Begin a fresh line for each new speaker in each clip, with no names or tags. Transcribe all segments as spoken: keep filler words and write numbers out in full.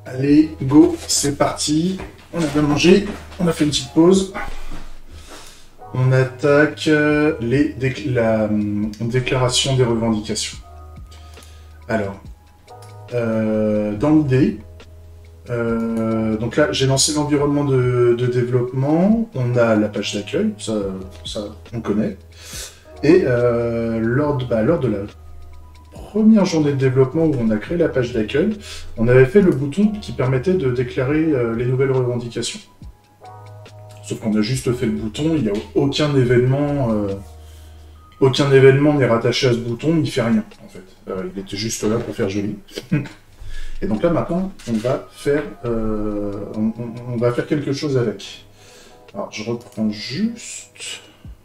Allez, go, c'est parti. On a bien mangé, on a fait une petite pause. On attaque euh, les déc- la hum, déclaration des revendications. Alors, euh, dans l'idée, euh, donc là, j'ai lancé l'environnement de, de développement. On a la page d'accueil, ça, ça, on connaît. Et euh, lors, de, bah, lors de la première journée de développement où on a créé la page d'accueil, on avait fait le bouton qui permettait de déclarer euh, les nouvelles revendications. Sauf qu'on a juste fait le bouton, il n'y a aucun événement, euh, aucun événement n'est rattaché à ce bouton, il fait rien en fait. Euh, il était juste là pour faire joli. Et donc là maintenant, on va faire, euh, on, on- on va faire quelque chose avec. Alors je reprends juste,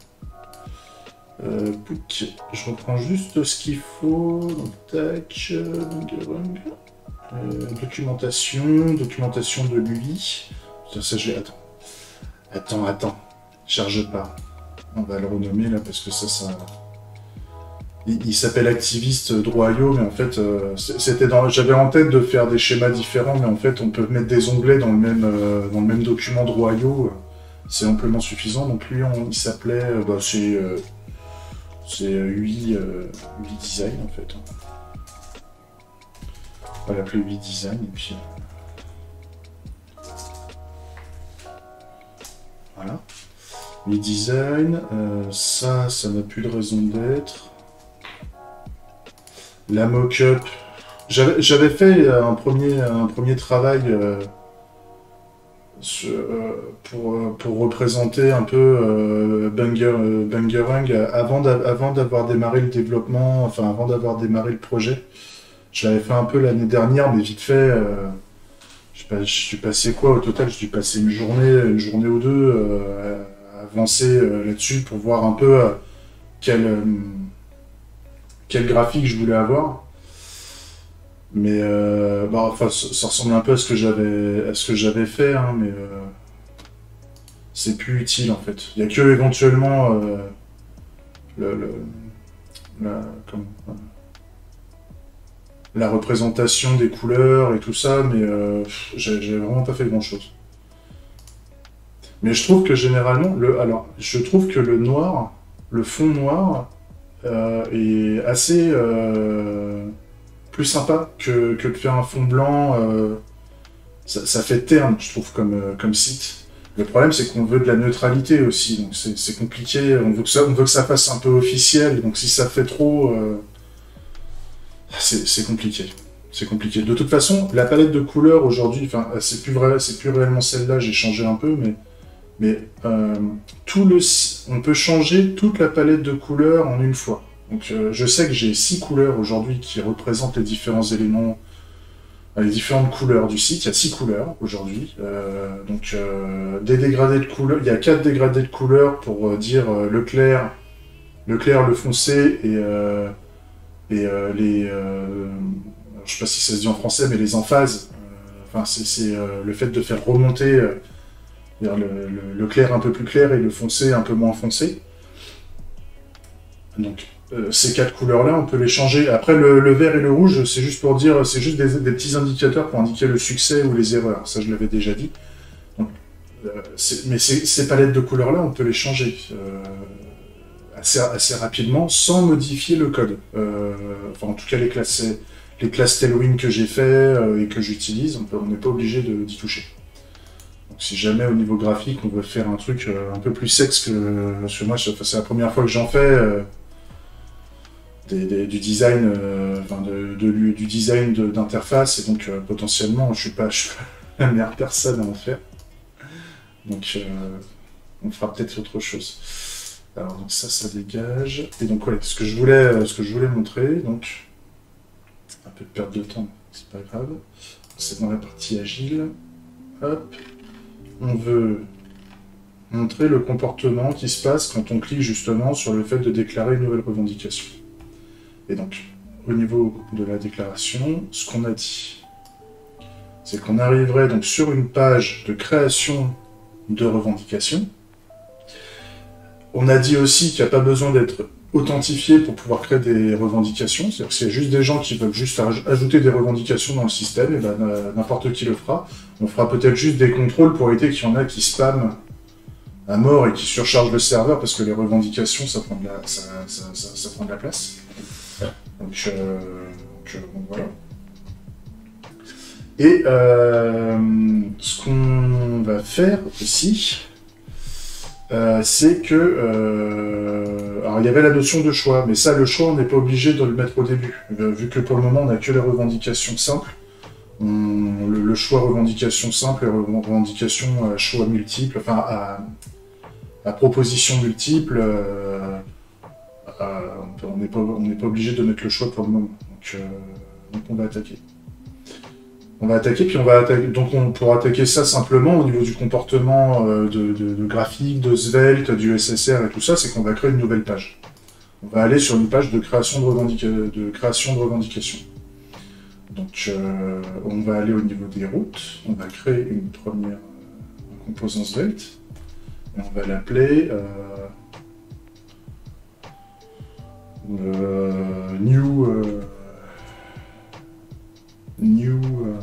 euh, pouc, je reprends juste ce qu'il faut. Donc tac, euh, euh, documentation, documentation de l'U I. Ça, ça j'ai attends. Attends, attends, charge pas. On va le renommer là parce que ça, ça. Il, il s'appelle activiste droit.io, mais en fait, euh, c'était dans. J'avais en tête de faire des schémas différents, mais en fait, on peut mettre des onglets dans le même, euh, dans le même document droit.io. C'est amplement suffisant. Donc lui, on, il s'appelait. Euh, bah, c'est. Euh, c'est U I, euh, U I Design en fait. On va l'appeler U I Design et puis. Voilà. U I Design, euh, ça, ça n'a plus de raison d'être. La mock-up. J'avais j'avais fait un premier, un premier travail euh, sur- euh, pour, euh, pour représenter un peu euh, Banger, euh, Bangerang avant d'a- avant d'avoir démarré le développement, enfin avant d'avoir démarré le projet. Je l'avais fait un peu l'année dernière, mais vite fait. euh, je, sais pas, je suis passé quoi au total? Je suis passé une journée, une journée ou deux euh, à avancer euh, là-dessus pour voir un peu euh, quel, euh, quel graphique je voulais avoir. Mais euh, bah, enfin, ça, ça ressemble un peu à ce que j'avais à ce que j'avais fait, hein, mais euh, c'est plus utile en fait. Il y a que éventuellement euh, le, le- la, comment, euh, la représentation des couleurs et tout ça, mais euh, pff, j'ai j'ai vraiment pas fait grand chose. Mais je trouve que généralement, le, alors, je trouve que le noir, le fond noir, euh, est assez euh, plus sympa que, que de faire un fond blanc. euh, ça, ça fait terne, je trouve, comme, euh, comme site. Le problème, c'est qu'on veut de la neutralité aussi, donc c'est c'est compliqué. On veut que ça, on veut que ça fasse un peu officiel, donc si ça fait trop, euh, c'est c'est compliqué. C'est compliqué. De toute façon, la palette de couleurs aujourd'hui, enfin, c'est plus vrai, c'est plus réellement celle-là. J'ai changé un peu, mais mais euh, tout le, on peut changer toute la palette de couleurs en une fois. Donc euh, je sais que j'ai six couleurs aujourd'hui qui représentent les différents éléments, les différentes couleurs du site. Il y a six couleurs aujourd'hui. Euh, donc euh, des dégradés de couleurs. Il y a quatre dégradés de couleurs pour euh, dire euh, le clair, le clair, le foncé et, euh, et euh, les. Euh, alors, je sais pas si ça se dit en français, mais les emphases. Euh, Enfin, c'est c'est, euh, le fait de faire remonter. Euh, le, le, le clair un peu plus clair et le foncé un peu moins foncé. Donc euh, ces quatre couleurs-là, on peut les changer. Après, le, le vert et le rouge, c'est juste pour dire, c'est juste des, des petits indicateurs pour indiquer le succès ou les erreurs. Ça, je l'avais déjà dit. Donc, euh, c'est- mais ces, ces palettes de couleurs-là, on peut les changer euh, assez, assez rapidement sans modifier le code. Euh, enfin, en tout cas, les classes, les classes Tailwind que j'ai fait euh, et que j'utilise, on n'est pas obligé de- d'y toucher. Donc, si jamais au niveau graphique on veut faire un truc euh, un peu plus sexe que parce que moi c'est la première fois que j'en fais euh, des, des, du design euh, enfin de, de, du design de, d'interface et donc euh, potentiellement je suis pas je suis pas la meilleure personne à en faire donc euh, on fera peut-être autre chose. Alors donc ça ça dégage et donc ouais ce que je voulais euh, ce que je voulais montrer donc un peu de perte de temps c'est pas grave, c'est dans la partie agile. Hop, on veut montrer le comportement qui se passe quand on clique justement sur le fait de déclarer une nouvelle revendication. Et donc, au niveau de la déclaration, ce qu'on a dit, c'est qu'on arriverait donc sur une page de création de revendication. On a dit aussi qu'il n'y a pas besoin d'être authentifié pour pouvoir créer des revendications. C'est-à-dire que s'il y a juste des gens qui veulent juste aj ajouter des revendications dans le système, et ben n'importe qui le fera. On fera peut-être juste des contrôles pour éviter qu'il y en a qui spamment à mort et qui surchargent le serveur parce que les revendications, ça prend de la, ça, ça, ça, ça prend de la place. Donc, euh, donc, euh, donc voilà. Et euh, ce qu'on va faire aussi, euh, c'est que... Euh, alors, il y avait la notion de choix, mais ça, le choix, on n'est pas obligé de le mettre au début. Vu que pour le moment, on n'a que les revendications simples. On, le, le choix revendication simple et revendication à choix multiple, enfin à, à proposition multiple, euh, à, on n'est pas, on n'est pas obligé de mettre le choix pour le moment. Donc, euh, donc on va attaquer. On va attaquer, puis on va attaquer. Donc on pourra attaquer ça simplement au niveau du comportement euh, de, de, de graphique, de Svelte, du S S R et tout ça, c'est qu'on va créer une nouvelle page. On va aller sur une page de création de, revendica de, création de revendication. Donc euh, on va aller au niveau des routes, on va créer une première euh, composant Svelte, et on va l'appeler euh, euh, new euh, new euh,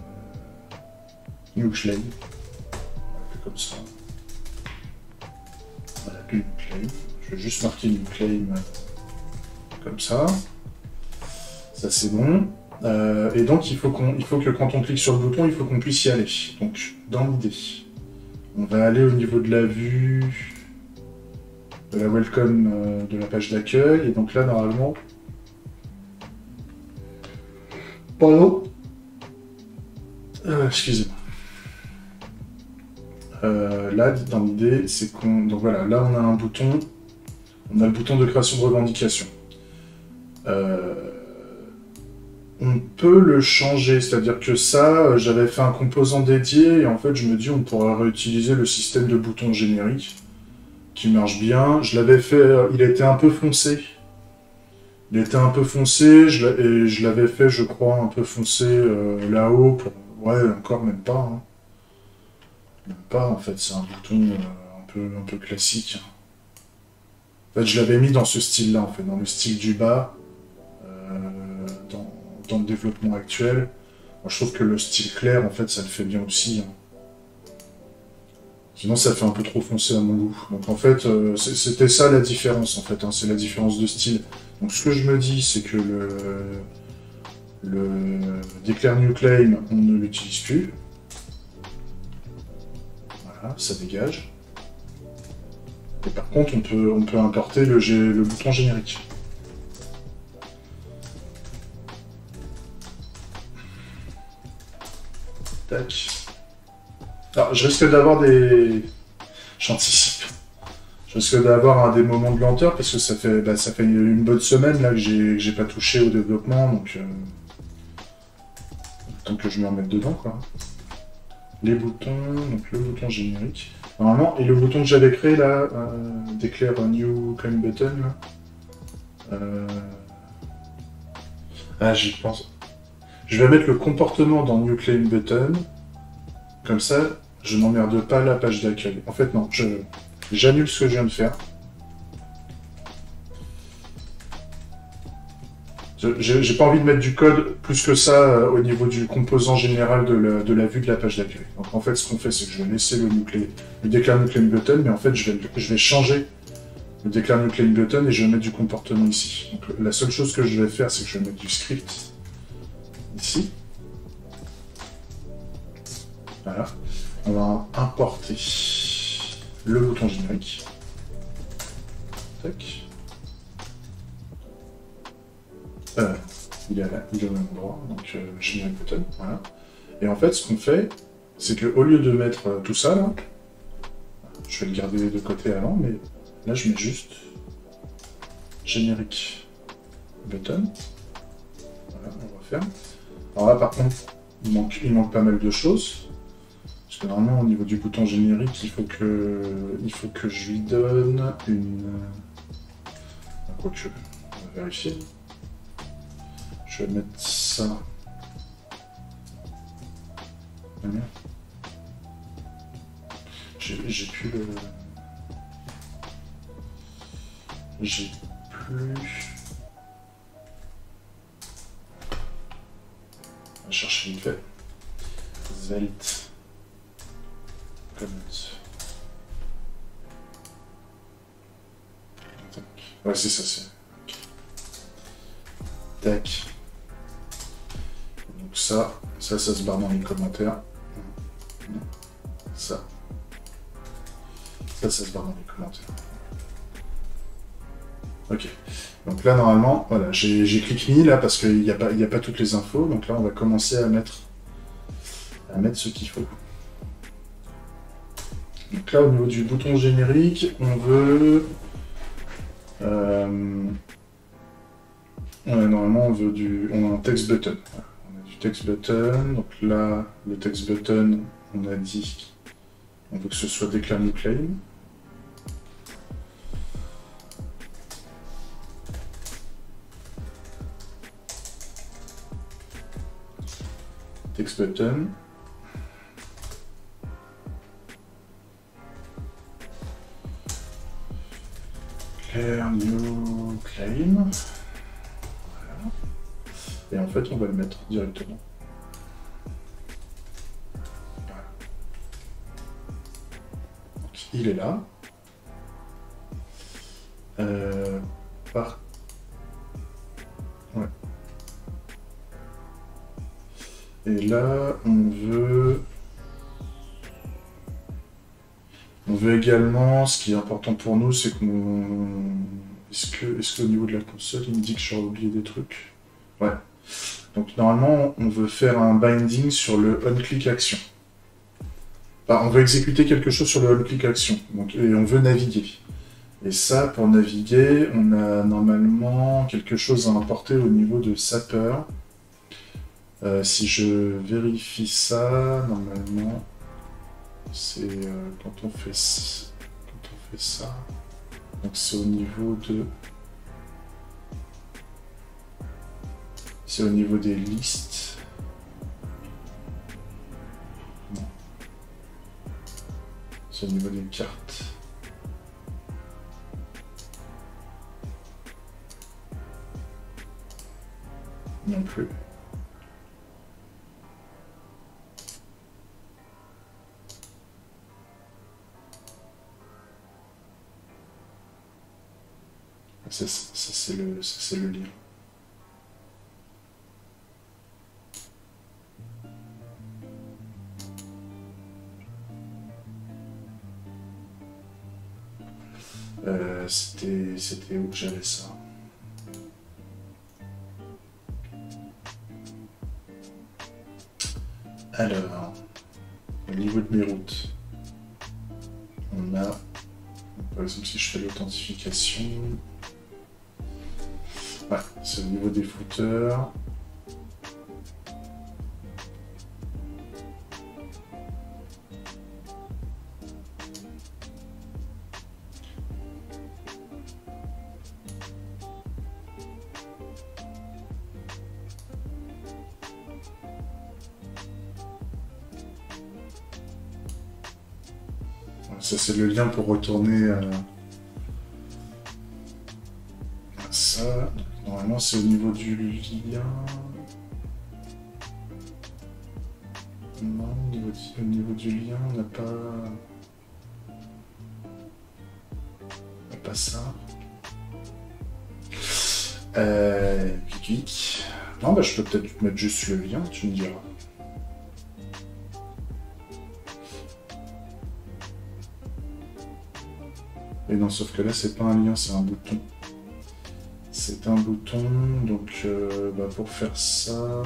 new claim, on va l'appeler comme ça. On va l'appeler new claim. Je vais juste marquer new claim comme ça. Ça c'est bon. Euh, et donc il faut, qu'on, il faut que quand on clique sur le bouton, il faut qu'on puisse y aller. Donc dans l'idée, on va aller au niveau de la vue de la welcome euh, de la page d'accueil. Et donc là normalement, pardon, euh, excusez-moi. Euh, là dans l'idée, c'est qu'on, donc voilà, là on a un bouton, on a le bouton de création de revendication. Euh, On peut le changer, c'est-à-dire que ça, j'avais fait un composant dédié, et en fait, je me dis, on pourrait réutiliser le système de boutons générique, qui marche bien. Je l'avais fait, il était un peu foncé. Il était un peu foncé, je et je l'avais fait, je crois, un peu foncé euh, là-haut, pour... ouais, encore même pas. Hein. Même pas, en fait, c'est un bouton euh, un, peu, un peu classique. En fait, je l'avais mis dans ce style-là, en fait, dans le style du bas, euh, dans... dans le développement actuel. Moi, je trouve que le style clair, en fait, ça le fait bien aussi. Hein. Sinon, ça fait un peu trop foncé à mon goût. Donc, en fait, euh, c'était ça la différence, en fait. Hein, c'est la différence de style. Donc, ce que je me dis, c'est que le, le declare new claim, on ne l'utilise plus. Voilà, ça dégage. Et par contre, on peut, on peut importer le, le bouton générique. Tac. Alors, je risque d'avoir des... J'anticipe. Je risque d'avoir des moments de lenteur parce que ça fait, bah, ça fait une bonne semaine là que j'ai pas touché au développement, donc... Euh... Tant que je me remette dedans, quoi. Les boutons, donc le bouton générique. Normalement, et le bouton que j'avais créé là, euh, déclare un new claim button, là. Euh... Ah, j'y pense. Je vais mettre le comportement dans New Claim Button. Comme ça, je n'emmerde pas la page d'accueil. En fait, non, je j'annule ce que je viens de faire. J'ai pas envie de mettre du code plus que ça euh, au niveau du composant général de la, de la vue de la page d'accueil. Donc en fait, ce qu'on fait, c'est que je vais laisser le, new claim, le declare New Claim Button, mais en fait, je vais, je vais changer le declare New Claim Button et je vais mettre du comportement ici. Donc la seule chose que je vais faire, c'est que je vais mettre du script ici. Voilà. On va importer le bouton générique. Tac. Euh, il est, là, il est au même endroit, donc euh, générique button, voilà. Et en fait, ce qu'on fait, c'est qu'au lieu de mettre euh, tout ça, là, je vais le garder de côté avant, mais là, je mets juste générique button. Voilà, on va faire. Alors là, par contre, il manque, il manque pas mal de choses. Parce que normalement, au niveau du bouton générique, il faut que, il faut que je lui donne une... Quoique, on va vérifier. Je vais mettre ça. J'ai plus le... J'ai plus. On va chercher vite fait. Svelte. Comment. Ouais, c'est ça, c'est. Tac. Donc ça, ça, ça se barre dans les commentaires. Ça. Ça, ça se barre dans les commentaires. Ok. Donc là, normalement, voilà, j'ai clic me là parce qu'il n'y a, a pas toutes les infos. Donc là, on va commencer à mettre, à mettre ce qu'il faut. Donc là, au niveau du bouton générique, on veut... Euh, ouais, normalement, on veut du... On a un text button. On a du text button. Donc là, le text button, on a dit... On veut que ce soit declare new claim. Text button. Declare new claim. Voilà. Et en fait, on va le mettre directement. Voilà. Donc, il est là. Euh, par... Ouais. Et là, on veut... On veut également, ce qui est important pour nous, c'est qu'on... Est-ce que, est-ce qu'au niveau de la console, il me dit que j'aurais oublié des trucs? Ouais. Donc normalement, on veut faire un binding sur le on-click action. Enfin, on veut exécuter quelque chose sur le on-click action. Donc, et on veut naviguer. Et ça, pour naviguer, on a normalement quelque chose à importer au niveau de Sapper. Euh, si je vérifie ça, normalement... C'est euh, quand on fait quand on fait ça, donc c'est au niveau de c'est au niveau des listes. Non. C'est au niveau des cartes. Non plus. Ça, c'est le, le lien. Euh, C'était où que j'avais ça? Alors, au niveau de mes routes, on a, par exemple, si je fais l'authentification, ouais, c'est au niveau des footers. Ça, c'est le lien pour retourner à, à ça. Normalement, c'est au niveau du lien. Non, au niveau du, au niveau du lien, on n'a pas... On n'a pas ça. Euh... Geek. Non, bah, je peux peut-être mettre juste le lien, tu me diras. Et non, sauf que là, c'est pas un lien, c'est un bouton. C'est un bouton, donc euh, bah, pour faire ça...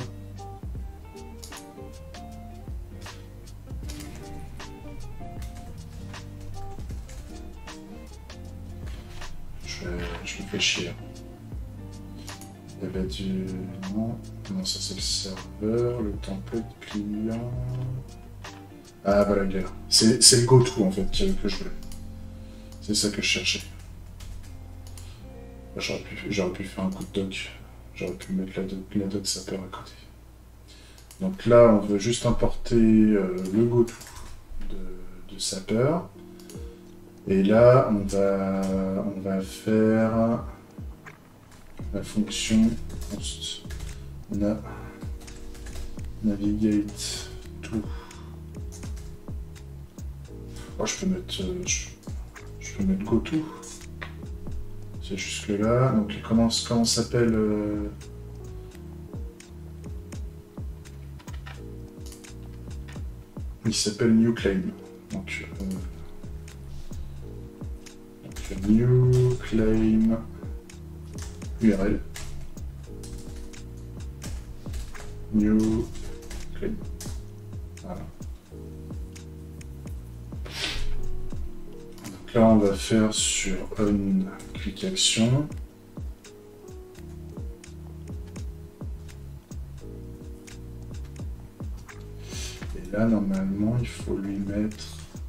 Je, je me fais chier. Il y avait du... Non, non ça c'est le serveur, le template client... Ah voilà, il est là. C'est le go-to en fait que, que je voulais. C'est ça que je cherchais. J'aurais pu, pu faire un coup de doc. J'aurais pu mettre la doc, la doc Sapper à côté. Donc là, on veut juste importer euh, le goto de, de Sapper. Et là, on va, on va faire... la fonction, on a navigate to. Oh, je peux mettre, euh, je, je peux mettre goto. C'est jusque là. Donc comment comment s'appelle euh... il s'appelle new claim. Donc, euh... donc new claim U R L. New claim. Voilà. Donc là on va faire sur on click action. Et là normalement il faut lui mettre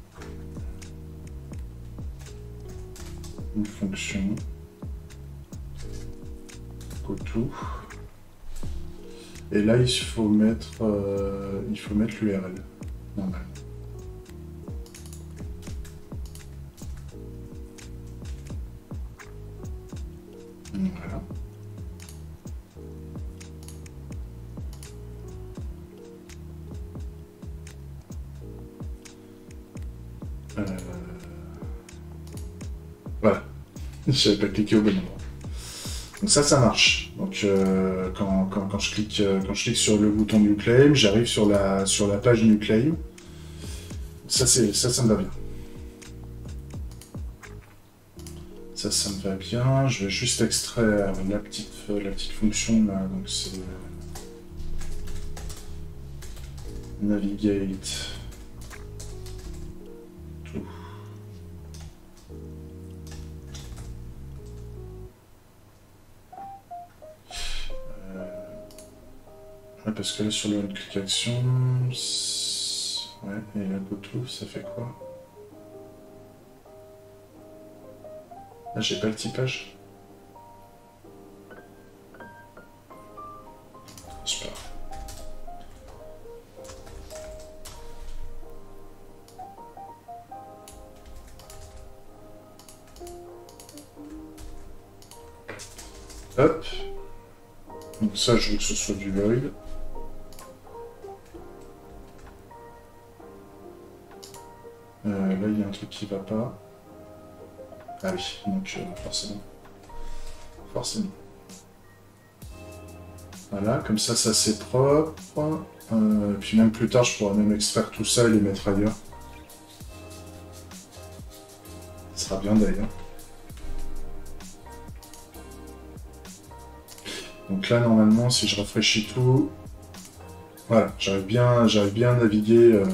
une fonction goto. Et là il faut mettre euh, il faut mettre l'U R L normalement. Voilà. Euh... Voilà. J'avais pas cliqué au bon endroit. Donc ça, ça marche. Donc euh, quand, quand, quand, je clique, quand je clique sur le bouton New Claim, j'arrive sur la, sur la page New Claim. Ça, c'est, ça, ça me va bien. Ça, ça me va bien. Je vais juste extraire la petite, la petite fonction là. Donc c'est navigate to. Ouais, parce que là sur le click action, ouais, et la goto, ça fait quoi? Ah, j'ai pas le typage. C'est pas grave. Hop. Donc ça, je veux que ce soit du void. Euh, là, il y a un truc qui va pas. Ah oui, donc euh, forcément. Forcément. Voilà, comme ça, ça c'est propre. Euh, puis même plus tard, je pourrais même extraire tout ça et les mettre ailleurs. Ça sera bien d'ailleurs. Donc là, normalement, si je rafraîchis tout, voilà, j'arrive bien, j'arrive bien à naviguer. Euh,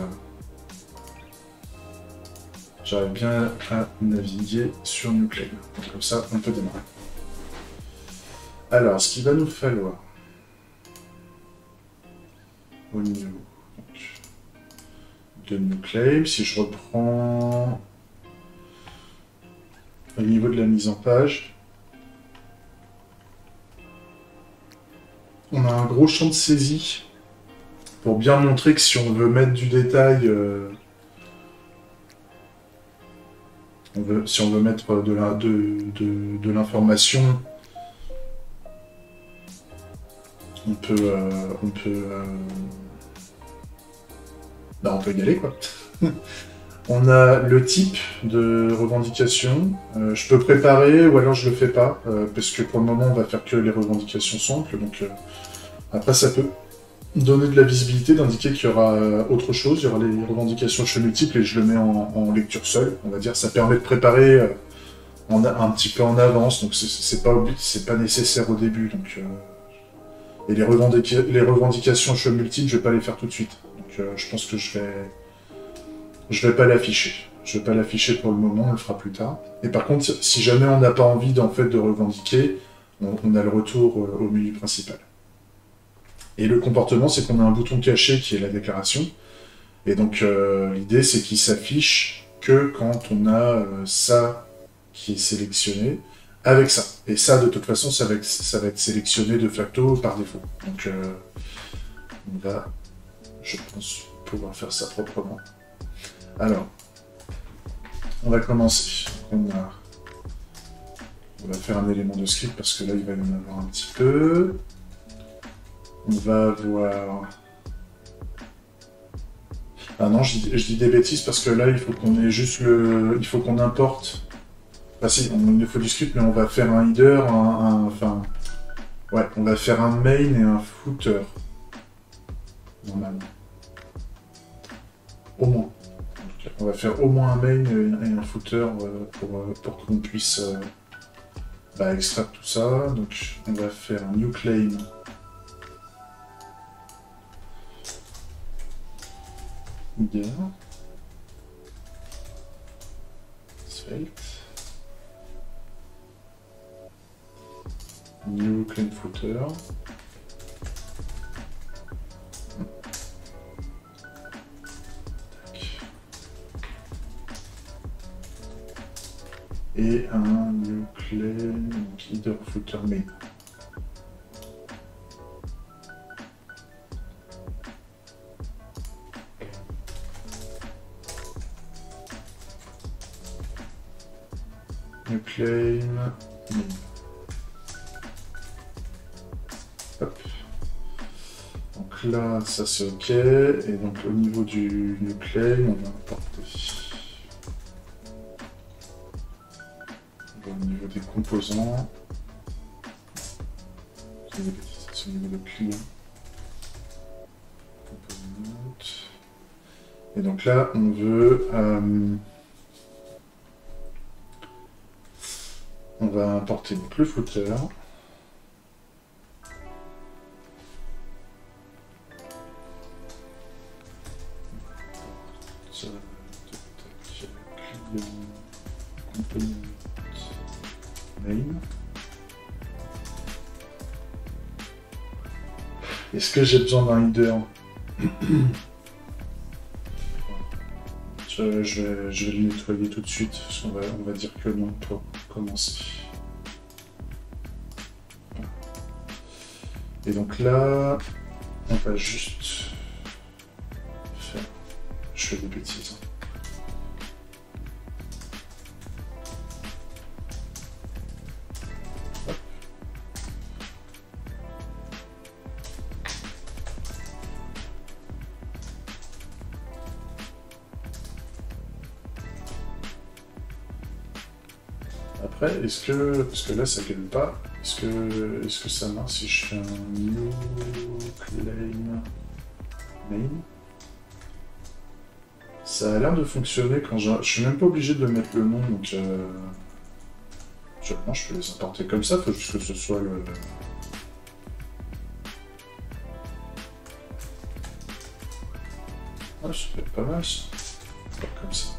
j'arrive bien à naviguer sur NewClaim. Donc comme ça, on peut démarrer. Alors, ce qu'il va nous falloir au niveau donc, de NewClaim, si je reprends au niveau de la mise en page, on a un gros champ de saisie pour bien montrer que si on veut mettre du détail, euh, on veut, si on veut mettre de la, de, de, de l'information, on peut, euh, on peut, euh, bah, on peut y aller quoi. On a le type de revendication. Euh, je peux préparer ou alors je le fais pas euh, parce que pour le moment on va faire que les revendications simples. Donc euh, après ça peut donner de la visibilité, d'indiquer qu'il y aura euh, autre chose. Il y aura les revendications chez multiples et je le mets en, en lecture seule. On va dire ça permet de préparer euh, en a, un petit peu en avance. Donc c'est pas c'est pas nécessaire au début. Donc euh, et les, revendica les revendications chez multiples, je vais pas les faire tout de suite. Donc euh, je pense que je vais Je vais pas l'afficher. Je vais pas l'afficher pour le moment, on le fera plus tard. Et par contre, si jamais on n'a pas envie en fait de revendiquer, on, on a le retour au menu principal. Et le comportement, c'est qu'on a un bouton caché qui est la déclaration. Et donc euh, l'idée, c'est qu'il s'affiche que quand on a euh, ça qui est sélectionné avec ça. Et ça, de toute façon, ça va être, ça va être sélectionné de facto par défaut. Donc euh, on va, je pense, pouvoir faire ça proprement. Alors, on va commencer. On a On va faire un élément de script parce que là, il va y en avoir un petit peu. On va avoir... Ah non, je dis, je dis des bêtises parce que là, il faut qu'on ait juste le... Il faut qu'on importe... Enfin si, on, il nous faut du script, mais on va faire un header, un... un... Enfin... Ouais, on va faire un main et un footer. Normalement. Au moins. On va faire au moins un main et un footer pour, pour qu'on puisse euh, bah, extraire tout ça. Donc on va faire un new claim. Bien. Svelte. New claim footer. Et un new claim, header footer main. New claim main. Hop. Donc là, ça c'est ok. Et donc au niveau du new claim, on va importer. Au niveau des composants, c'est au niveau de client. Component. Et donc là, on veut, euh, on va importer donc le footer. Est-ce que j'ai besoin d'un header? je, je, vais, je vais le nettoyer tout de suite, parce qu'on va, on va dire que non pour commencer. Et donc là, on va juste faire... Je fais des bêtises. Après, est-ce que... Parce que là, ça gueule pas. Est-ce que... Est-ce que ça marche si je fais un new claim main? Ça a l'air de fonctionner quand je... Je suis même pas obligé de mettre le nom, donc... Euh... Je... Non, je peux les importer comme ça, faut juste que ce soit le... Ouais, ça peut être pas mal, ça. Comme ça.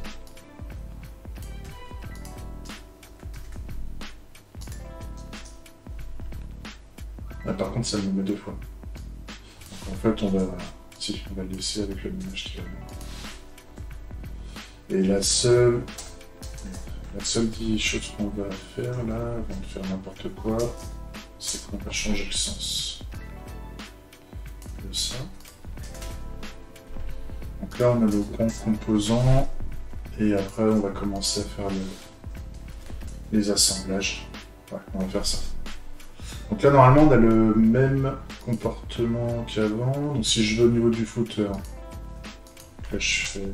Ah, par contre, ça me met deux fois. Donc, en fait, on va... Si, on va le laisser avec le image qui va bien. Et la seule... La seule chose qu'on va faire, là, avant de faire n'importe quoi, c'est qu'on va changer le sens de ça. Donc là, on a le grand composant, et après, on va commencer à faire le... les assemblages. Ouais, on va faire ça. Donc là, normalement, on a le même comportement qu'avant. Donc si je vais au niveau du footer, là, je fais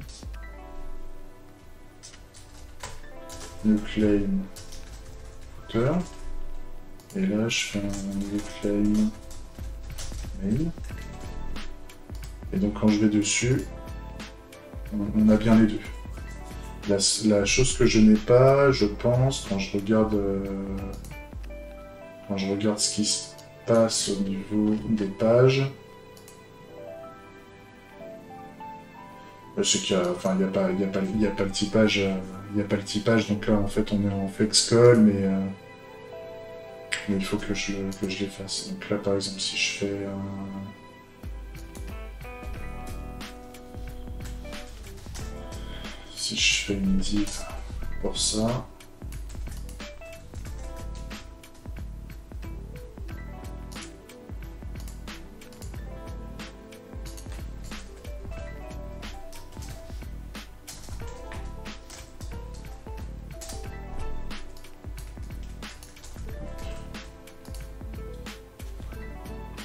new claim footer. Et là, je fais un new claim main. Et donc quand je vais dessus, on a bien les deux. La, la chose que je n'ai pas, je pense, quand je regarde... Euh, Quand je regarde ce qui se passe au niveau des pages, c'est qu'il y a, enfin, il n'y a pas, il y a pas, il y a pas le typage, il y a pas le typage. Donc là, en fait, on est en flexcol, mais, euh, mais il faut que je, que je les fasse. Donc là, par exemple, si je fais un, si je fais une div pour ça.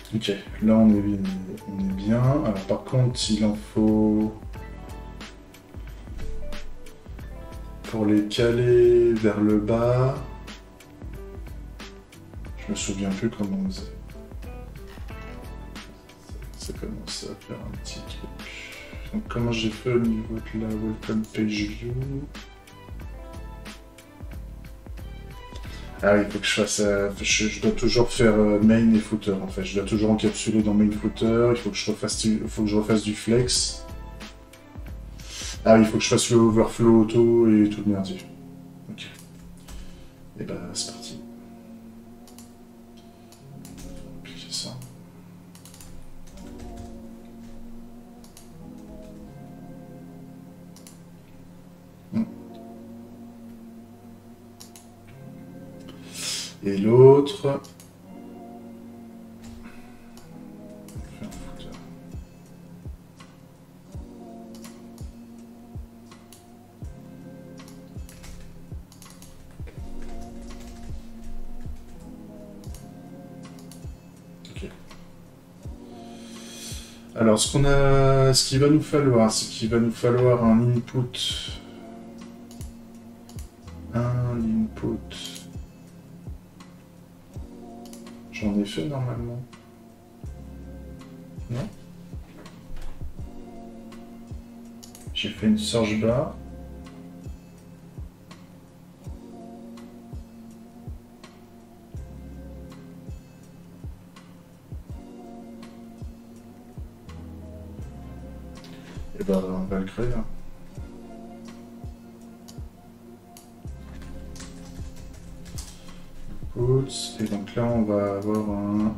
Ok, là on est, on est bien. Alors par contre, il en faut... Pour les caler vers le bas... Je me souviens plus comment on faisait. Ça commence à faire un petit truc. Donc comment j'ai fait au niveau de la Welcome Page View? Ah oui, il faut que je fasse... Euh, je, je dois toujours faire euh, main et footer en fait. Je dois toujours encapsuler dans main footer. Il faut que je refasse du, faut que je refasse du flex. Ah oui, il faut que je fasse le overflow auto et tout le merdier. Ok. Et bah c'est parti. Appliquer ça. Hmm. Et l'autre... Alors, ce qu'on a, ce qu'il va nous falloir, c'est qu'il va nous falloir un input, un input. J'en ai fait normalement. Non? J'ai fait une search bar. Et ben, on va le créer. Hein. Et donc là, on va avoir un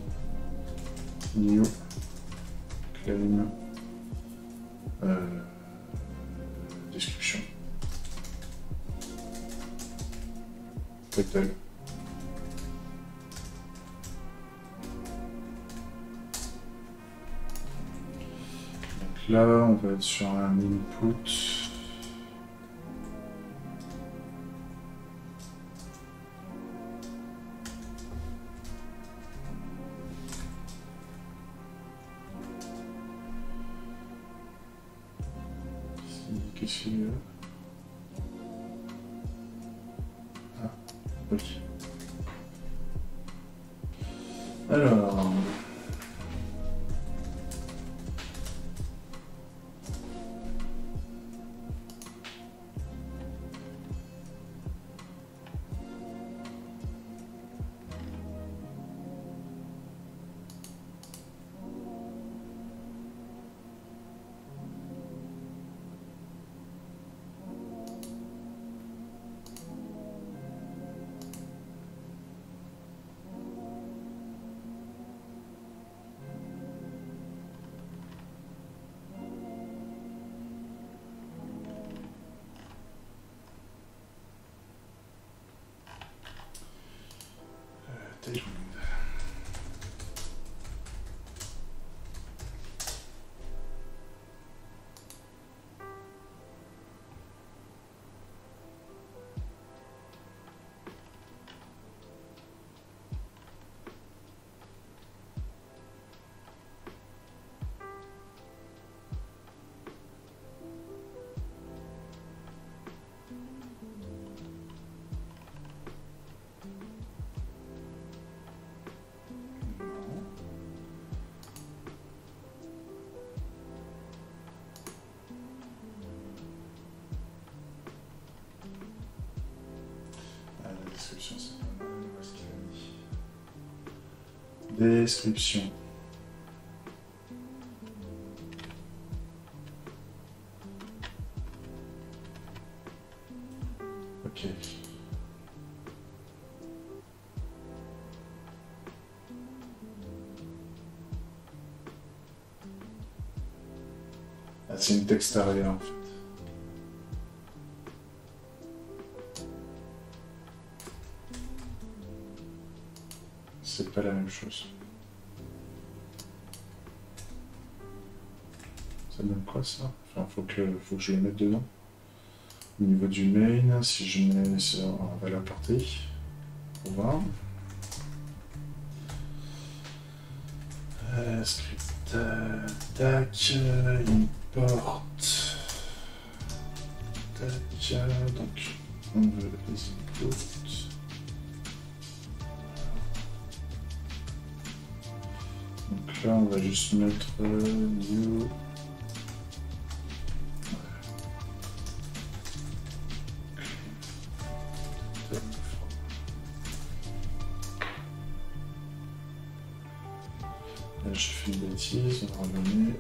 new claim euh, description. Title. Donc là, on va être sur un input. Qu'est-ce qu'il y a? Ah, oui. Alors... Description. Ok. Ah, c'est une texte arrière en fait. C'est pas la même chose. Ça donne quoi ça? Enfin, faut que, faut que je le mette dedans. Au niveau du main, si je mets ça en valeur portée, on va voir. Euh, script, euh, tac, euh, import, tac, euh, donc on veut les inputs. Donc là on va juste mettre euh, new. Là, j'ai fait une bêtise, on va redonner.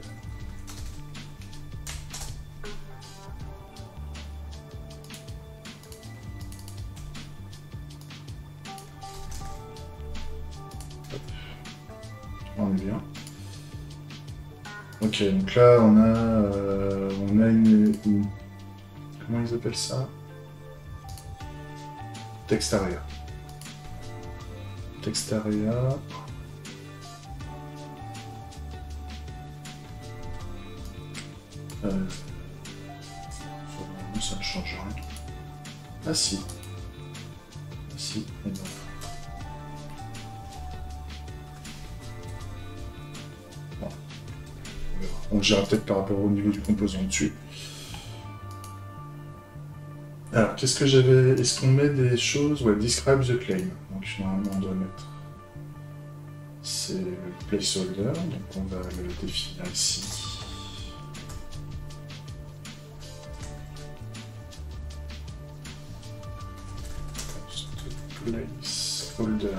On est bien. Ok, donc là on a, euh, on a une, une... Comment ils appellent ça? Text area. Text area. Euh... Ça ne change rien. Ah si. Ah si, et ben. Bon. On gère peut-être par rapport au niveau du composant dessus. Alors, qu'est-ce que j'avais... Est-ce qu'on met des choses? Ouais, describe the claim. Donc, normalement, on doit mettre... C'est le placeholder, donc on va le définir ici. Placeholder.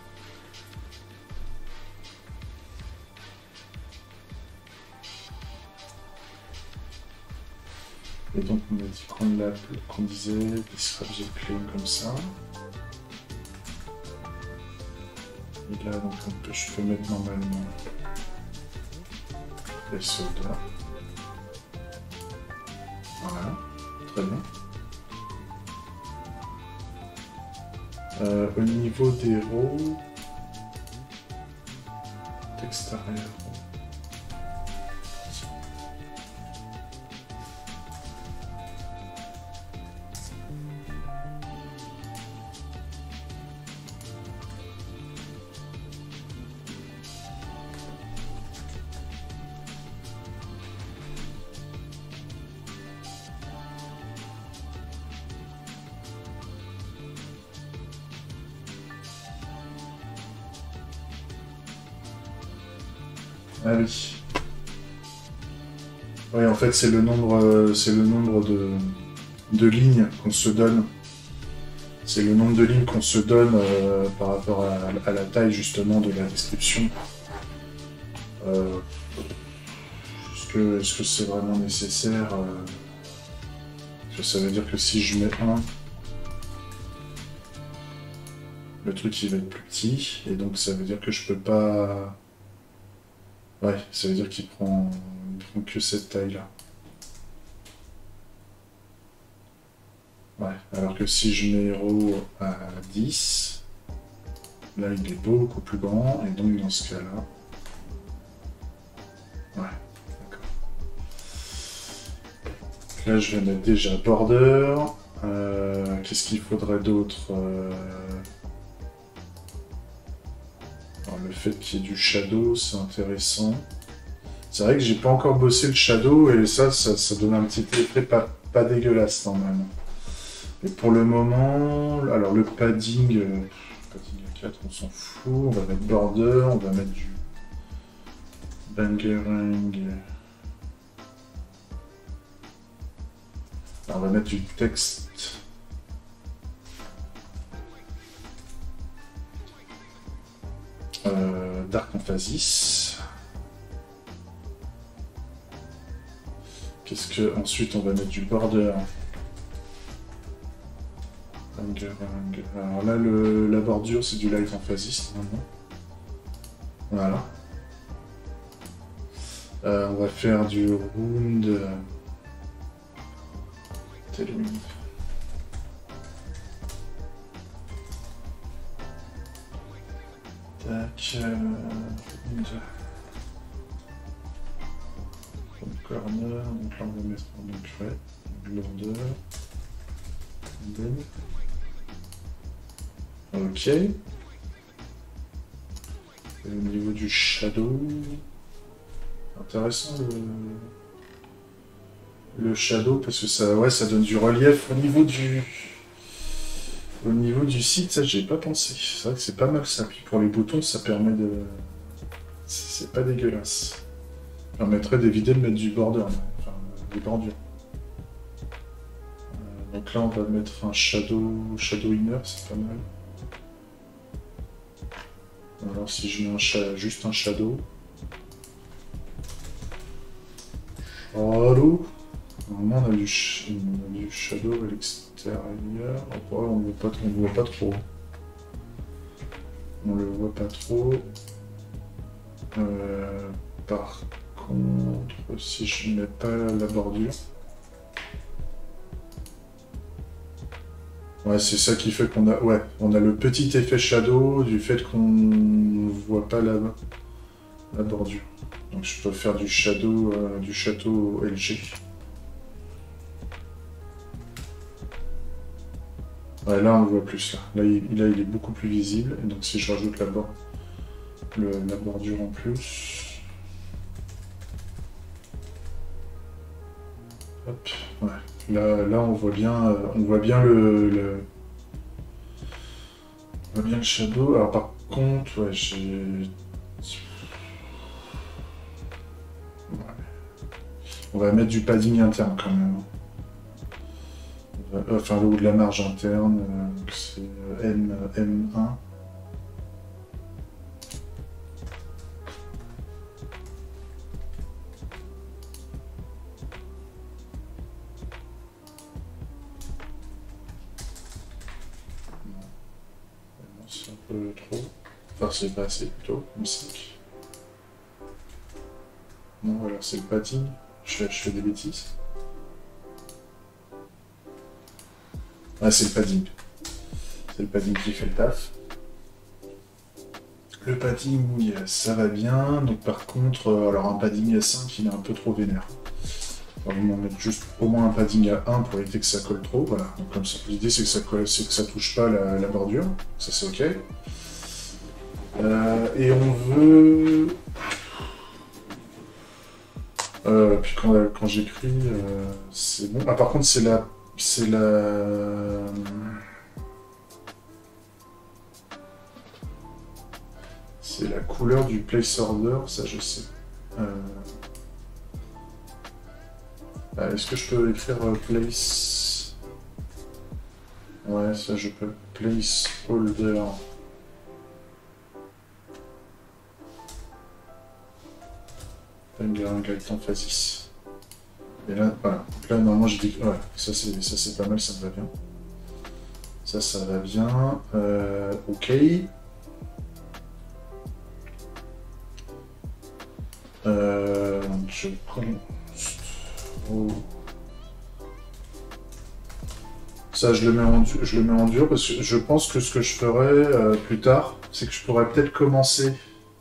Et donc on a dit qu'on l'a, qu'on disait describe the claim comme ça. Et là donc on peut, je peux mettre normalement placeholder. Voilà, très bien. Euh, au niveau des rôles, texte arrière. Ah oui. Oui, en fait, c'est le nombre, euh, c'est le nombre de, de lignes qu'on se donne. C'est le nombre de lignes qu'on se donne euh, par rapport à, à la taille justement de la description. Euh, est-ce que, est-ce que c'est vraiment nécessaire euh, parce que ça veut dire que si je mets un, le truc il va être plus petit, et donc ça veut dire que je peux pas... Ouais, ça veut dire qu'il prend, il prend que cette taille-là. Ouais, alors que si je mets héros à dix, là il est beaucoup plus grand, et donc dans ce cas-là... Ouais, d'accord. Là je vais mettre déjà border. Euh, Qu'est-ce qu'il faudrait d'autre euh... Le fait qu'il y ait du shadow, c'est intéressant. C'est vrai que j'ai pas encore bossé le shadow, et ça, ça, ça donne un petit effet pas, pas dégueulasse quand même. Et pour le moment, alors le padding, euh, padding à quatre, on s'en fout. On va mettre border, on va mettre du bangerang. Alors, on va mettre du texte. Euh, Dark Emphasis. Qu'est-ce que... Ensuite, on va mettre du border. Alors là, le... la bordure, c'est du Light Emphasis, normalement. Voilà. Euh, on va faire du Round... Tailwind. Tac, euh, corner, donc là on va mettre donc ouais, lourdeur, ben. Ok. Et au niveau du shadow... Intéressant le... le shadow, parce que ça, ouais, ça donne du relief au niveau du... Au niveau du site, ça j'ai pas pensé. C'est vrai que c'est pas mal ça. Puis pour les boutons, ça permet de... C'est pas dégueulasse. Ça permettrait d'éviter de mettre du border, enfin des bordures. Euh, donc là on va mettre un shadow, shadow inner, c'est pas mal. Alors si je mets un cha... juste un shadow. Shadow. Normalement on a du, ch... on a du shadow à l'extérieur. Oh, on ne voit, voit pas trop. On le voit pas trop. Euh, par contre, si je ne mets pas la bordure... Ouais, c'est ça qui fait qu'on a... Ouais, on a le petit effet shadow du fait qu'on ne voit pas la... la bordure. Donc je peux faire du shadow, euh, du château L G. Ouais, là on le voit plus. Là, là, il, là, il est beaucoup plus visible. Et donc si je rajoute la, bord... le, la bordure en plus... Hop, ouais. Là, là on voit bien, euh, on voit bien le, le... On voit bien le shadow. Alors par contre, ouais, j'ai... On va mettre du padding interne quand même. Va... Enfin, le haut de la marge interne, euh, c'est M, M un. C'est un peu trop. Enfin, c'est pas assez plutôt, comme cinq. Non, voilà, c'est le padding. Je fais, je fais des bêtises. Ah, c'est le padding. C'est le padding qui fait le taf. Le padding, oui, ça va bien. Donc par contre, euh, alors un padding à cinq, il est un peu trop vénère. On va mettre juste au moins un padding à un pour éviter que ça colle trop. Voilà. Donc comme ça, l'idée c'est que ça colle, c'est que ça touche pas la, la bordure. Ça c'est ok. Euh, et on veut... Euh, puis quand, quand j'écris, euh, c'est bon. Ah par contre c'est la... C'est la... C'est la couleur du place order, ça je sais. Euh... Ah, est-ce que je peux écrire euh, place... Ouais, ça je peux. Place holder. Guide emphasis. Et là, voilà. Donc là, normalement, je dis... Ouais, ça c'est ça c'est pas mal, ça me va bien. Ça, ça va bien. Euh, ok. Euh, je oh. Ça, je le mets en dur, je le mets en dur parce que je pense que ce que je ferai euh, plus tard, c'est que je pourrais peut-être commencer.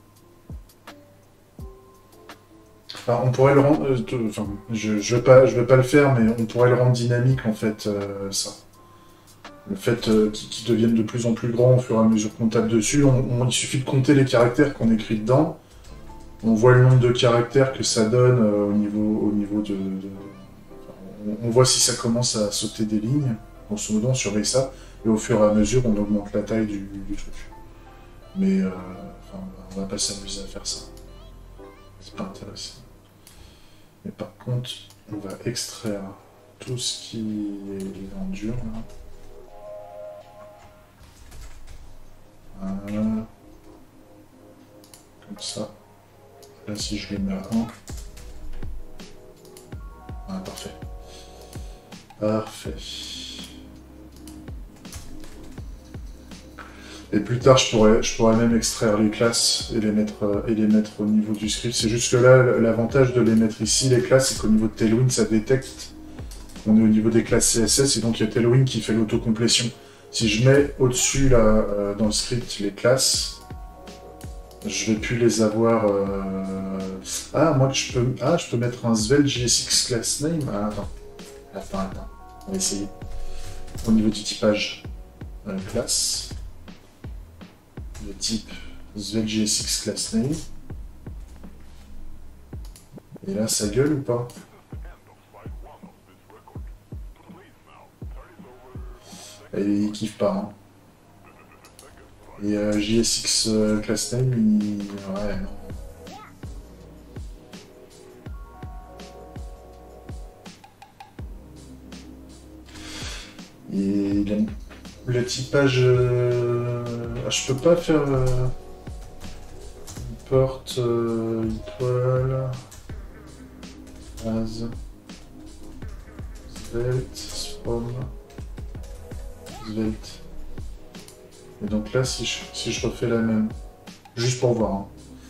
Enfin, on pourrait le rendre. Euh, enfin, je, je vais pas, je vais pas le faire, mais on pourrait le rendre dynamique en fait, euh, ça. Le fait euh, qu'ils qu'ils deviennent de plus en plus grands au fur et à mesure qu'on tape dessus, on, on, il suffit de compter les caractères qu'on écrit dedans. On voit le nombre de caractères que ça donne euh, au niveau, au niveau de, de... Enfin, on, on voit si ça commence à sauter des lignes. Grosso modo, on surveille ça. Et au fur et à mesure, on augmente la taille du, du truc. Mais euh, enfin, on va pas s'amuser à faire ça. C'est pas intéressant. Mais par contre, on va extraire tout ce qui est en dur. Là. Voilà. Comme ça. Là, si je les mets à un. Ah, parfait. Parfait. Et plus tard, je pourrais, je pourrais même extraire les classes et les mettre, et les mettre au niveau du script. C'est juste que là, l'avantage de les mettre ici, les classes, c'est qu'au niveau de Tailwind, ça détecte qu'on est au niveau des classes C S S, et donc il y a Tailwind qui fait l'autocomplétion. Si je mets au-dessus, là, euh, dans le script, les classes, je vais plus les avoir... Euh... Ah, moi, je peux... Ah, je peux mettre un Svelte G S X class name. Ah, attends. Attends, attends. On va essayer. Au niveau du typage, euh, classe. Le type Svelte J S X class name. Et là, ça gueule ou pas? Et il kiffe pas, hein. Et euh, J S X euh, class name, il... ouais, non. Et le typage... Euh... Ah, je peux pas faire... Euh... Porte... Euh... Étoile... As... Svelte... From... Svelte... Et donc là, si je, si je refais la même... Juste pour voir, hein.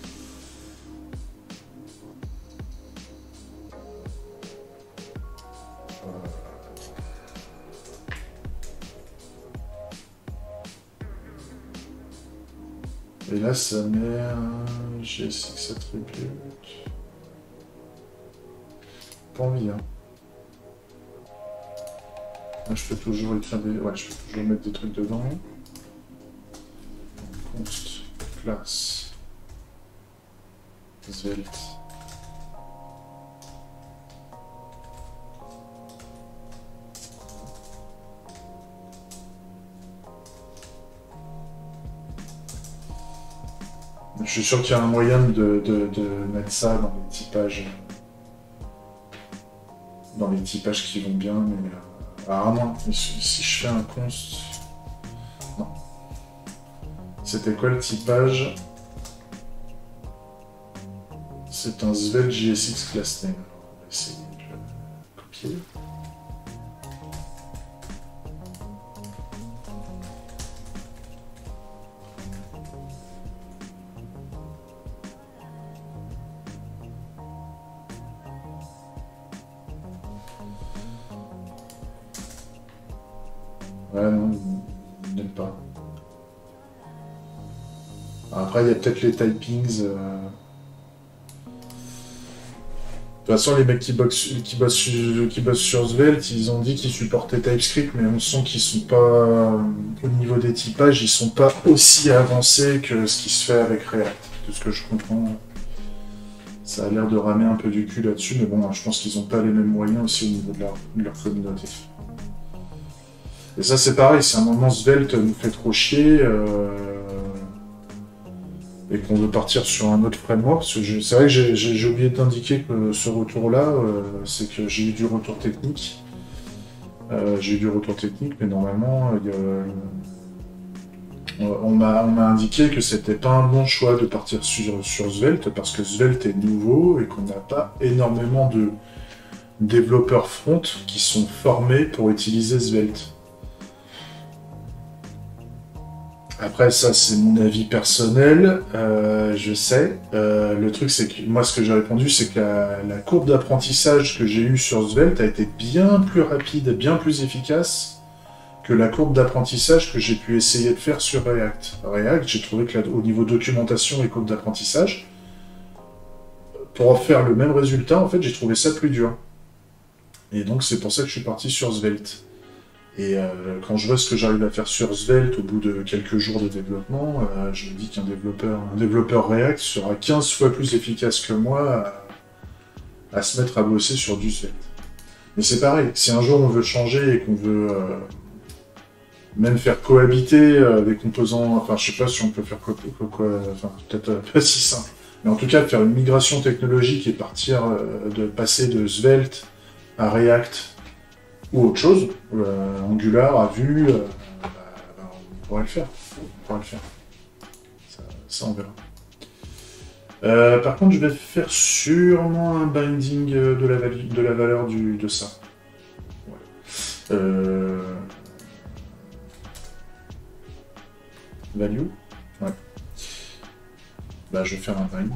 Et là, ça met un G S X attribute. Pas envie, hein. Là, je peux toujours écrire des... Ouais, je peux toujours mettre des trucs dedans. Const, classe, Svelte. Je suis sûr qu'il y a un moyen de, de, de mettre ça dans les typages. Dans les typages qui vont bien, mais... Ah, rarement. Mais si, si je fais un const... Non. C'était quoi le typage? C'est un Svelte J S X class name. On va essayer de le copier. Ouais, non, il n'aime pas. Après, il y a peut-être les typings. Euh... De toute façon, les mecs qui bossent, qui bossent, sur, qui bossent sur Svelte, ils ont dit qu'ils supportaient TypeScript, mais on sent qu'ils sont pas... Au niveau des typages, ils sont pas aussi avancés que ce qui se fait avec React. De ce que je comprends, ça a l'air de ramer un peu du cul là-dessus, mais bon, je pense qu'ils n'ont pas les mêmes moyens aussi au niveau de leur, de leur communauté. Et ça, c'est pareil, si à un moment Svelte nous fait trop chier, euh, et qu'on veut partir sur un autre framework, c'est vrai que j'ai oublié d'indiquer que ce retour-là, euh, c'est que j'ai eu du retour technique. Euh, j'ai eu du retour technique, mais normalement, euh, on m'a indiqué que c'était pas un bon choix de partir sur, sur Svelte, parce que Svelte est nouveau et qu'on n'a pas énormément de développeurs front qui sont formés pour utiliser Svelte. Après, ça, c'est mon avis personnel, euh, je sais. Euh, le truc, c'est que moi, ce que j'ai répondu, c'est que la, la courbe d'apprentissage que j'ai eue sur Svelte a été bien plus rapide, bien plus efficace que la courbe d'apprentissage que j'ai pu essayer de faire sur React. React, j'ai trouvé que là, au niveau documentation et courbe d'apprentissage, pour faire le même résultat, en fait, j'ai trouvé ça plus dur. Et donc, c'est pour ça que je suis parti sur Svelte. Et euh, quand je vois ce que j'arrive à faire sur Svelte au bout de quelques jours de développement, euh, je me dis qu'un développeur, un développeur React sera quinze fois plus efficace que moi à, à se mettre à bosser sur du Svelte. Mais c'est pareil, si un jour on veut changer et qu'on veut euh, même faire cohabiter euh, des composants, enfin je sais pas si on peut faire quoi, quoi, quoi enfin peut-être euh, pas si simple, mais en tout cas de faire une migration technologique et partir euh, de passer de Svelte à React, ou autre chose, euh, Angular a vu, euh, bah, bah, on pourrait le faire. On pourrait le faire. Ça, ça on verra. Euh, par contre, je vais faire sûrement un binding de la, de la valeur du, de ça. Ouais. Euh... Value? Ouais. Bah, je vais faire un bind.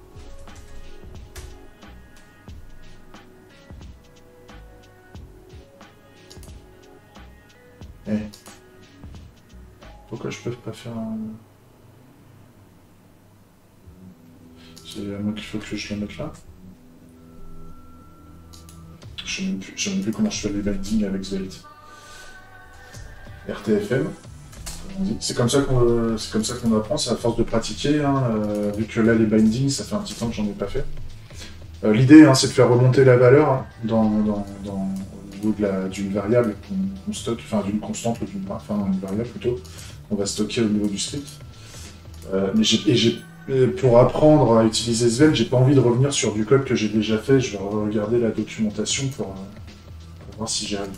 Eh. Pourquoi je peux pas faire un... C'est à moi qu'il faut que je le mette là. Je ne sais même plus comment je fais les bindings avec Svelte. R T F M. C'est comme ça qu'on c'est comme ça qu'on apprend, c'est à force de pratiquer, hein, euh, vu que là les bindings, ça fait un petit temps que j'en ai pas fait. Euh, L'idée, hein, c'est de faire remonter la valeur hein, dans, dans, dans, au niveau d'une variable qu'on qu'on stocke, enfin d'une constante ou d'une enfin, une variable plutôt, qu'on va stocker au niveau du script. Euh, mais j'ai, et j'ai, pour apprendre à utiliser Svelte, j'ai pas envie de revenir sur du code que j'ai déjà fait, je vais regarder la documentation pour, pour voir si j'y arrive.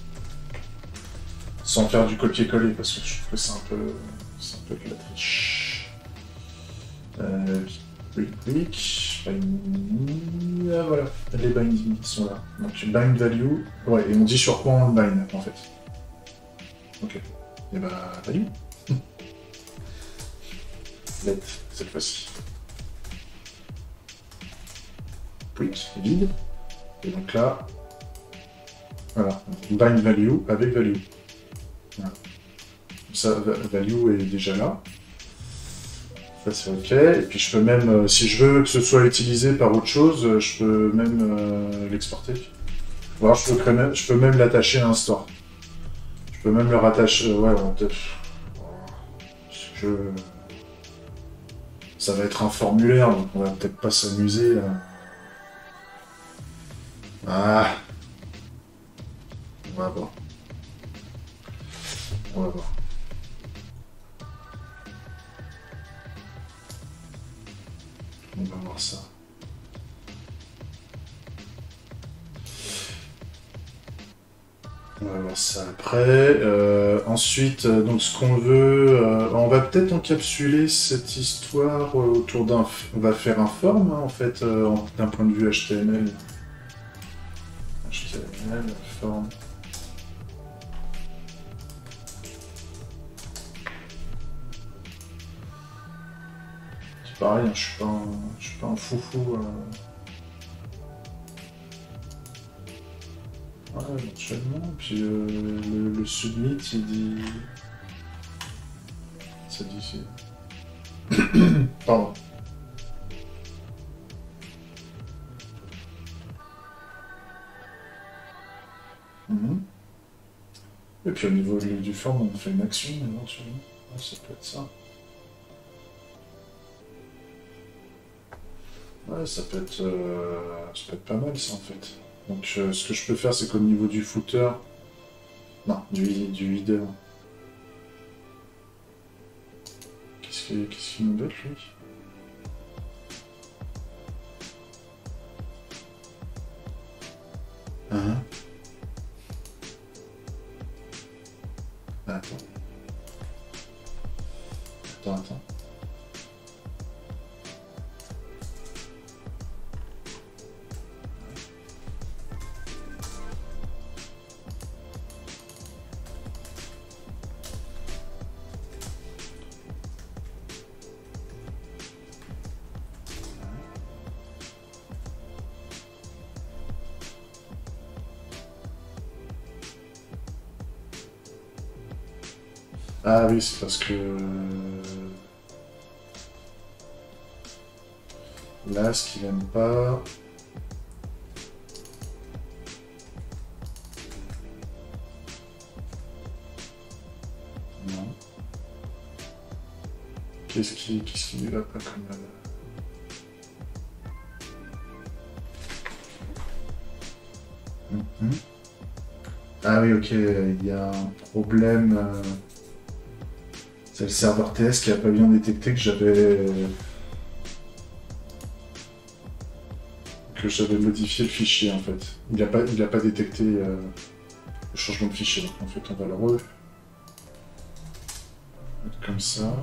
Sans faire du copier-coller, parce que je trouve que c'est un peu, c'est un peu de la triche. Euh, Quick, quick, binding, ah, voilà, les bindings sont là. Donc bind value, ouais, et on dit sur quoi on le bind en fait. Ok, et bah value. Let, cette fois-ci. Quick, vide. Et donc là, voilà, bind value avec value. Voilà. Ça, value est déjà là. Ça c'est ok, et puis je peux même, euh, si je veux que ce soit utilisé par autre chose, euh, je peux même euh, l'exporter. Ou alors je peux, même, je peux même l'attacher à un store. Je peux même le rattacher, euh, ouais, peut-être... Je... Ça va être un formulaire, donc on va peut-être pas s'amuser. Là. Ah. On va voir. On va voir. On va voir ça. On va voir ça après. Euh, ensuite, euh, donc ce qu'on veut, euh, on va peut-être encapsuler cette histoire autour d'un. On va faire un form hein, en fait, euh, d'un point de vue H T M L. H T M L, form. C'est pareil, hein, je suis pas un, je suis pas un foufou. Euh... Ouais, éventuellement. Puis euh, le, le submit, il dit. Ça dit. Pardon. Mmh. Et puis au niveau du, du form, on fait une action éventuellement. Ouais, ça peut être ça. Ouais, ça peut être, euh, ça peut être pas mal ça en fait. Donc euh, ce que je peux faire, c'est qu'au niveau du footer, non, du, du header. Qu'est-ce qu'il qu'est-ce qu'il nous donne lui? Hein? Attends. Attends, attends. Ah oui, c'est parce que... Là, ce qu'il aime pas... Non. Qu'est-ce qui qu'est-ce qui lui va pas comme... Mm-hmm. Ah oui, ok, il y a un problème... Euh... C'est le serveur T S qui a pas bien détecté que j'avais que j'avais modifié le fichier en fait. Il n'a pas, il a pas détecté euh, le changement de fichier. Donc en fait on va le re mettre comme ça.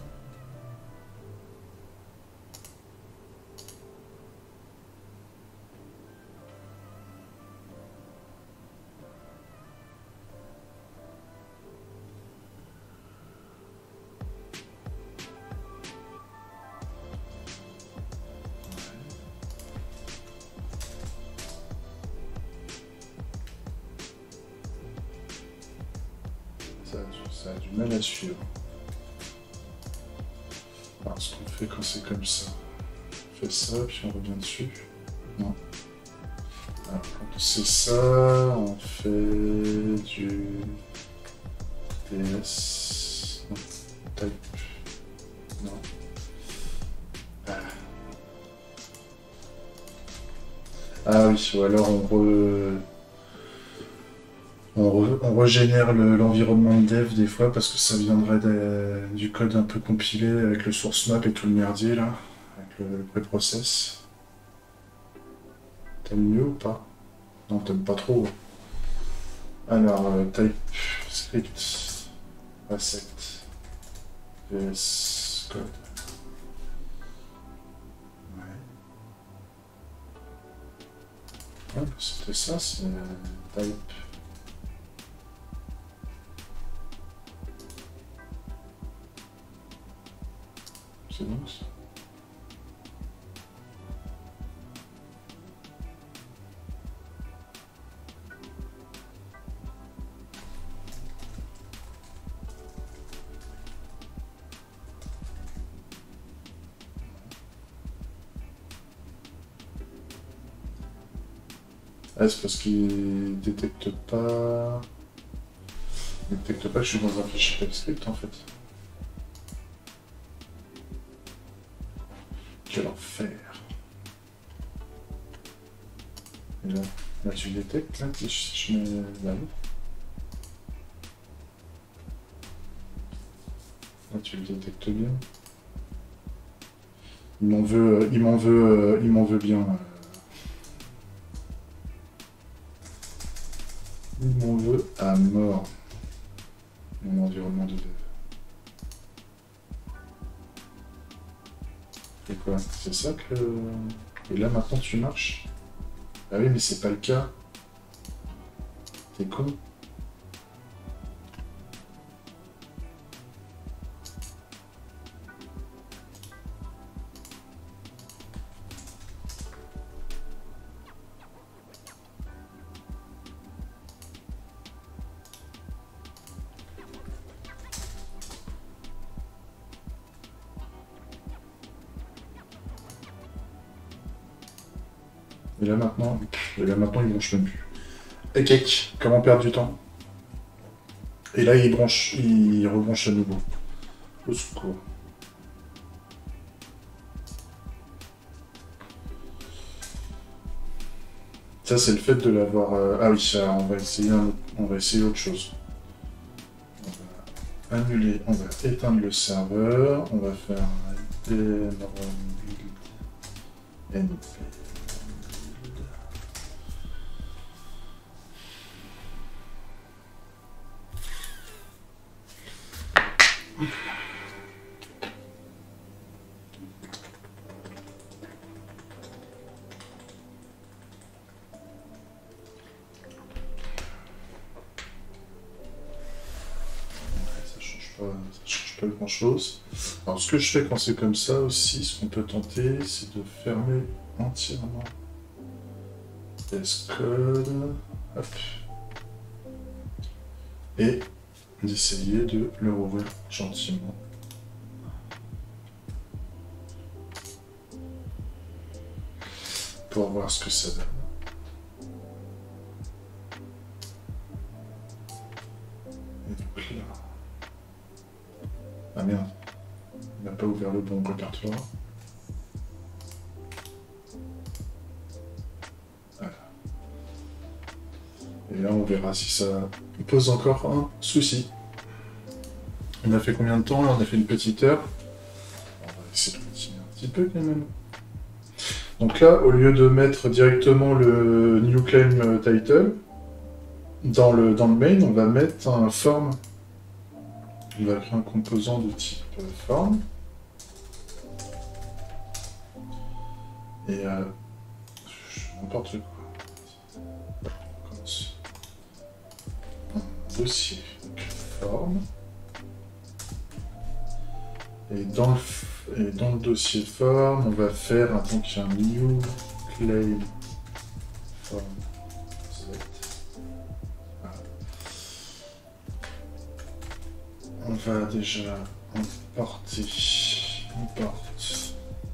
Ça a du mal à suivre. Alors, ce qu'on fait quand c'est comme ça, on fait ça, puis on revient dessus. Non. Alors, quand c'est ça, on fait du T S. Non. type. Non. Ah, ah oui, ou alors on re... On, re- on régénère le- l'environnement de dev des fois parce que ça viendrait des- du code un peu compilé avec le source map et tout le merdier là, avec le, le pré-process. T'aimes mieux ou pas? Non, t'aimes pas trop. Alors, euh, type script asset V S code. Ouais. Ouais, c'était ça, c'est euh, type. C'est bon ça. Ah, c'est parce qu'il détecte pas. Il détecte pas que je suis dans un fichier TypeScript en fait. Quel enfer. Et là, là tu détectes, là, si je, je mets là. Là tu le détectes bien. Il m'en veut, euh, il m'en veut, euh, il m'en veut bien. euh. Il m'en veut à mort. Mon environnement de dev. Et quoi? C'est ça que... Et là maintenant tu marches? Ah oui mais c'est pas le cas. T'es con. Et là maintenant, et là maintenant il branche même plus. Et cake, comment perdre du temps? Et là il branche, il rebranche à nouveau. Au secours. Ça c'est le fait de l'avoir. euh, Ah oui, ça, on va essayer un autre- on va essayer autre chose. On va annuler, on va éteindre le serveur, on va faire un build np. Ça change pas, ça change pas grand chose. Alors ce que je fais quand c'est comme ça aussi, ce qu'on peut tenter, c'est de fermer entièrement Xcode, hop, et d'essayer de le rouvrir gentiment. Pour voir ce que ça donne. Et donc là... Ah merde, il n'a pas ouvert le bon répertoire. Voilà. Et là on verra si ça pose encore un souci. On a fait combien de temps là? On a fait une petite heure. On va essayer de continuer un petit peu quand même. Donc là, au lieu de mettre directement le new claim title, dans le, dans le main, on va mettre un form. On va créer un composant de type form. Et euh, n'importe quoi. On commence. Un dossier donc, form. Et dans, le, et dans le dossier form, on va faire donc un new claim form. Voilà. On va déjà importer. Import.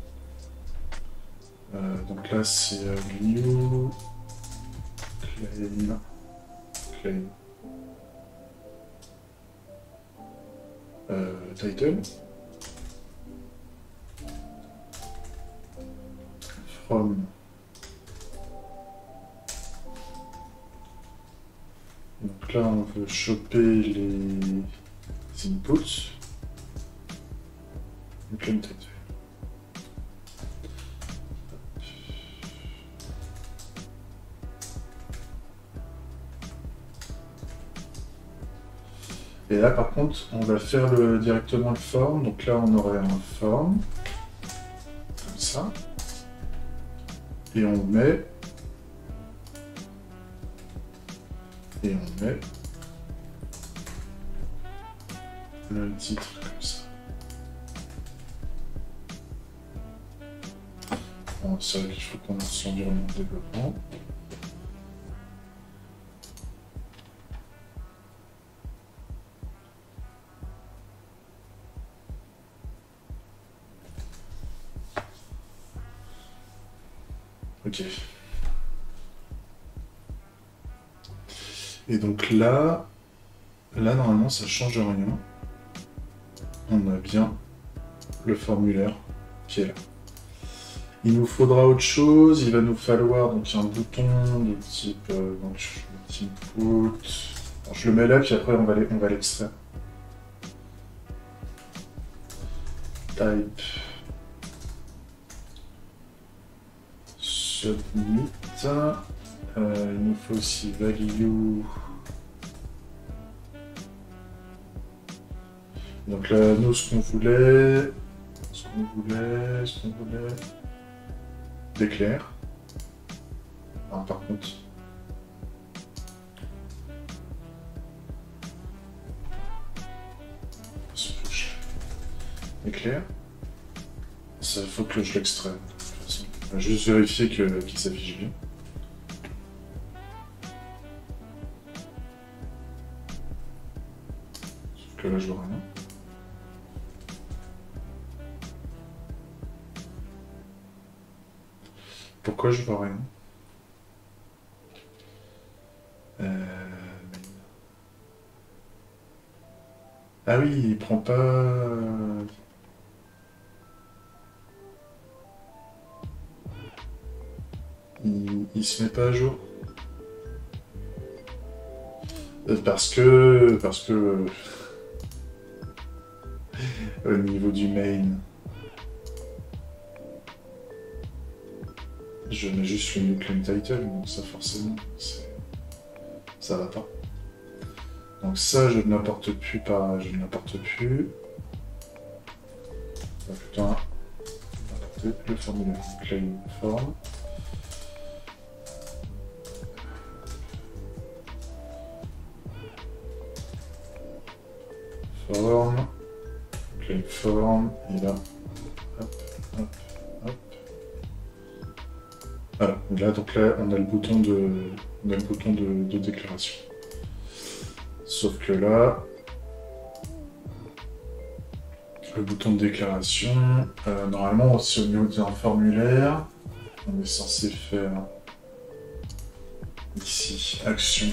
Euh, donc là c'est euh, new claim. Claim. euh, title. From. Donc là, on veut choper les inputs. Donc là, une title. Et là, par contre, on va faire le, directement le form. Donc là, on aurait un form, comme ça. Et on met... Et on met... le titre, comme ça. Bon, c'est vrai qu'il faut qu'on lance l'environnement de développement. Ok. Et donc là, là normalement ça change rien. On a bien le formulaire qui est là. Il nous faudra autre chose. Il va nous falloir donc un bouton de type euh, donc input. Alors, je le mets là puis après on va on va l'extraire. Type. Submit. Euh, il nous faut aussi value. Donc là, nous, ce qu'on voulait, ce qu'on voulait, ce qu'on voulait, d'éclair. Ah, par contre, éclair. Ça, faut que je l'extrais. On va juste vérifier que, qu'il s'affiche bien. Sauf que là, je vois rien. Pourquoi je vois rien? euh... Ah oui, il prend pas... Il, il se met pas à jour. Parce que... Parce que... Au niveau du main... Je mets juste le new claim title, donc ça forcément, ça va pas. Donc ça, je ne l'importe plus par... Je ne l'importe plus. Ah, putain. Importer le formulaire. Claim form. Form. Claim form. Et là. Hop, hop, hop. Voilà, là, donc là, on a le bouton de, on a le bouton de, de déclaration. Sauf que là, le bouton de déclaration, euh, normalement, si au niveau d'un formulaire, on est censé faire ici, action,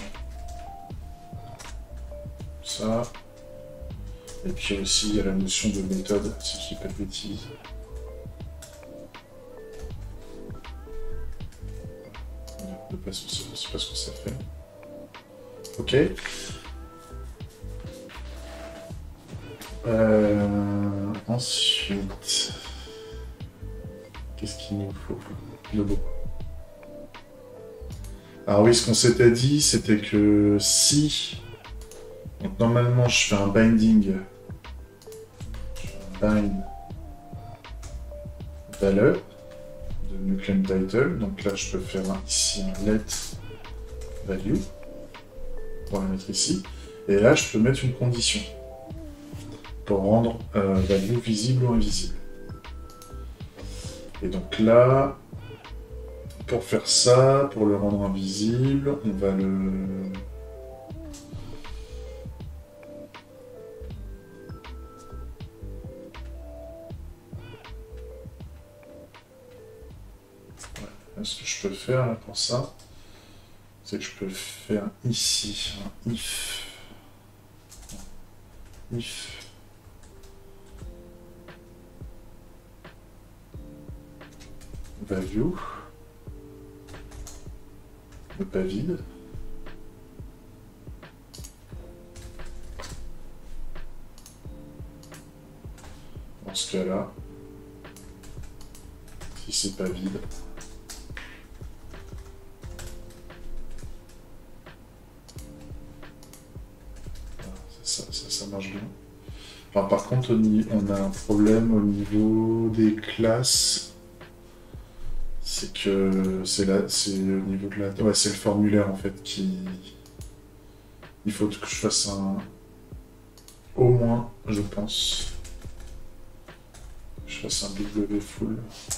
ça, et puis aussi, il y a la notion de méthode, si je dis pas de bêtises. Je ne sais pas ce que ça fait. Ok. Euh, ensuite, qu'est-ce qu'il nous faut? Le beau. Alors oui, ce qu'on s'était dit, c'était que si... Donc normalement, je fais un binding. Je fais un bind valeur de new claim title. Donc là, je peux faire ici un let value. On va la mettre ici. Et là, je peux mettre une condition pour rendre euh, value visible ou invisible. Et donc là, pour faire ça, pour le rendre invisible, on va le... Ouais. Ce que je peux faire là, pour ça, c'est que je peux faire ici un if. If. value. Ne pas vide. Dans ce cas-là, si c'est pas vide, ça, ça, ça marche bien. Alors, par contre, on a un problème au niveau des classes. C'est que c'est là, c'est au niveau de la, ouais, c'est le formulaire en fait qui, il faut que je fasse un, au moins, je pense, je fasse un W full.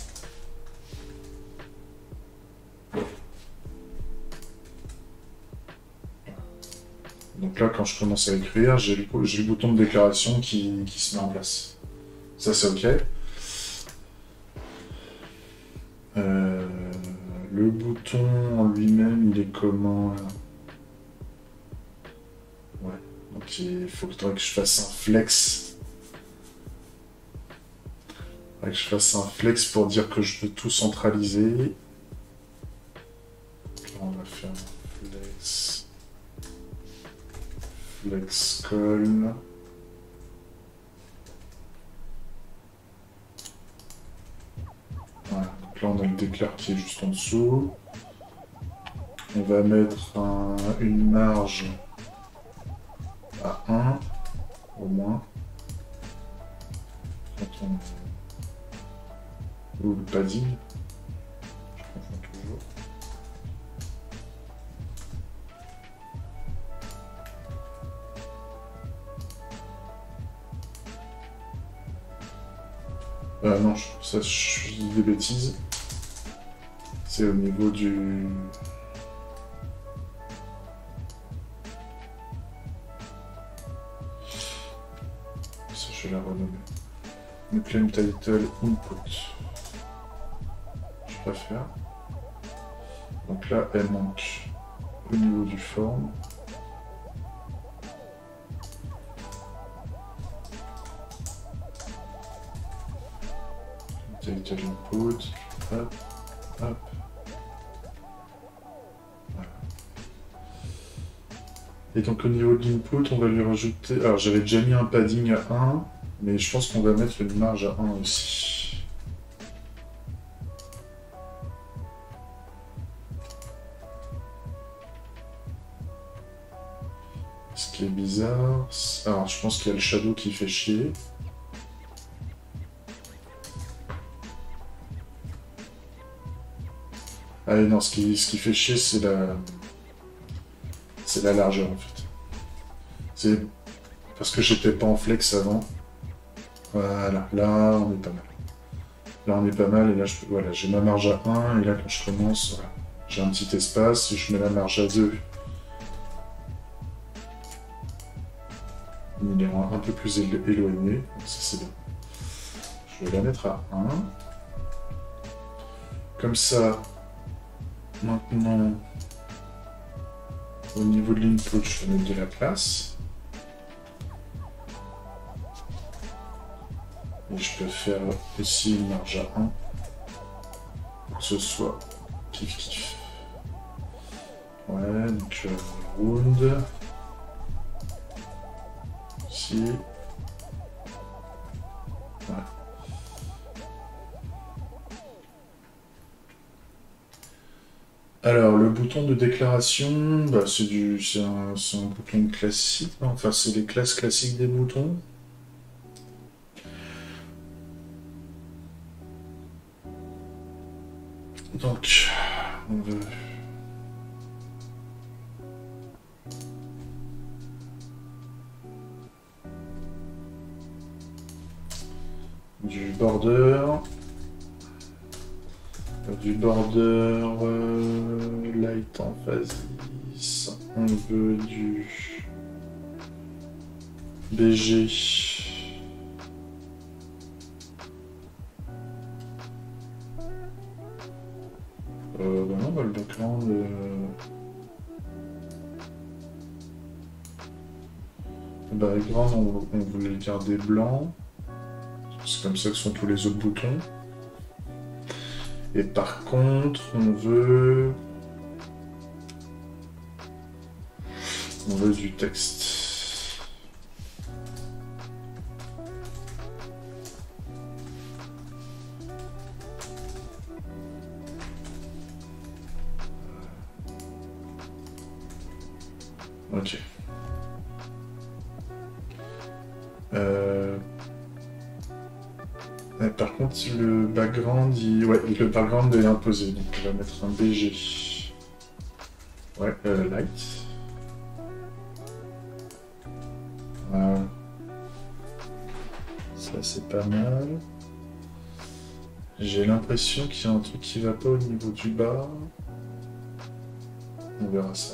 Donc là, quand je commence à écrire, j'ai le, j'ai le bouton de déclaration qui, qui se met en place. Ça, c'est OK. Euh, le bouton en lui-même, il est comment là? Ouais, donc il faudrait que je fasse un flex. Il faudrait que je fasse un flex pour dire que je veux tout centraliser. Là, on va faire un flex. Flex call. Voilà. Là, on a le déclare qui est juste en dessous. On va mettre un, une marge à un, au moins. Quand on... Ou le padding. Je confonds toujours. Euh, non, je, ça, je dis des bêtises. C'est au niveau du... Ça, je vais la renommer. Le claim title input. Je préfère. Donc là, elle manque au niveau du form. Title input. Hop, hop. Et donc au niveau de l'input, on va lui rajouter... Alors j'avais déjà mis un padding à un, mais je pense qu'on va mettre une marge à un aussi. Ce qui est bizarre... Alors je pense qu'il y a le shadow qui fait chier. Ah non, ce qui, ce qui fait chier, c'est la... C'est la largeur en fait. C'est parce que j'étais pas en flex avant. Voilà, là on est pas mal. Là on est pas mal et là je peux. Voilà, j'ai ma marge à un et là quand je commence, voilà, j'ai un petit espace et je mets la marge à deux. Il est un peu plus éloigné, donc ça c'est bien. Je vais la mettre à un. Comme ça, maintenant. Au niveau de l'input, je vais mettre de la place. Et je peux faire ici une marge à un. Pour que ce soit kiff kiff. Ouais, donc euh, round. Ici. Ouais. Alors, le bouton de déclaration, bah, c'est du, c'est un, c'est un bouton classique, hein. Enfin, c'est les classes classiques des boutons. Donc, on veut... Du border... Du border euh, light emphasis, on veut du B G. Euh, bah non, bah, le background. Euh... Le background, on, on voulait le garder blanc. C'est comme ça que sont tous les autres boutons. Et par contre, on veut... On veut du texte. Ok. Euh... Et par contre, le background, il... ouais, le background est imposé, donc on va mettre un B G. Ouais, euh, light. Voilà. Ça, c'est pas mal. J'ai l'impression qu'il y a un truc qui va pas au niveau du bas. On verra ça.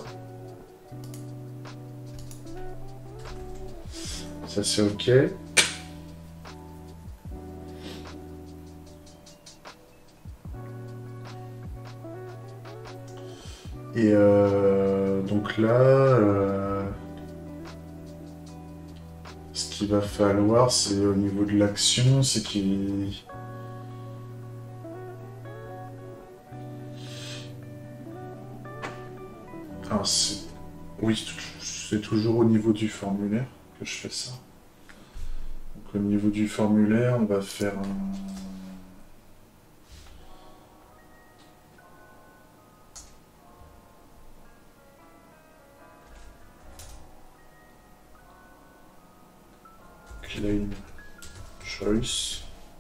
Ça, c'est ok. Et euh, donc là, euh, ce qu'il va falloir, c'est au niveau de l'action, c'est qu'il... Ah, c'est... Oui, c'est toujours au niveau du formulaire que je fais ça. Donc au niveau du formulaire, on va faire un... Claim choice.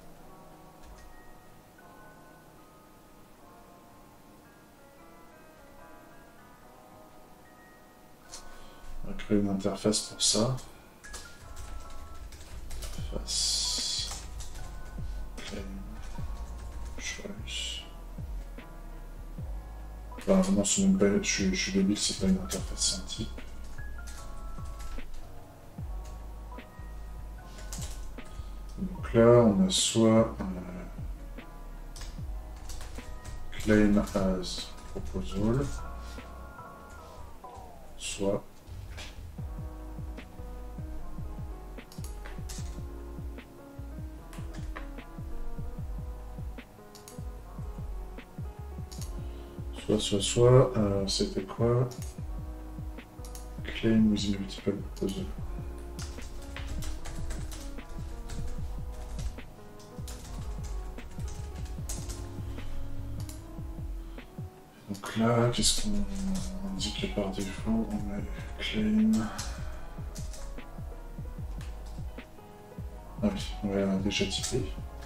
On va créer une interface pour ça. Interface. Claim choice. Enfin, non, c'est même pas... je, suis, je suis débile, c'est pas une interface, c'est un type. Donc là, on a soit euh, claim as proposal, soit soit soit soit euh, c'était quoi? Claim with multiple proposal. Donc là, qu'est-ce qu'on indique par défaut? On met claim. Ah oui, on va déjà typer.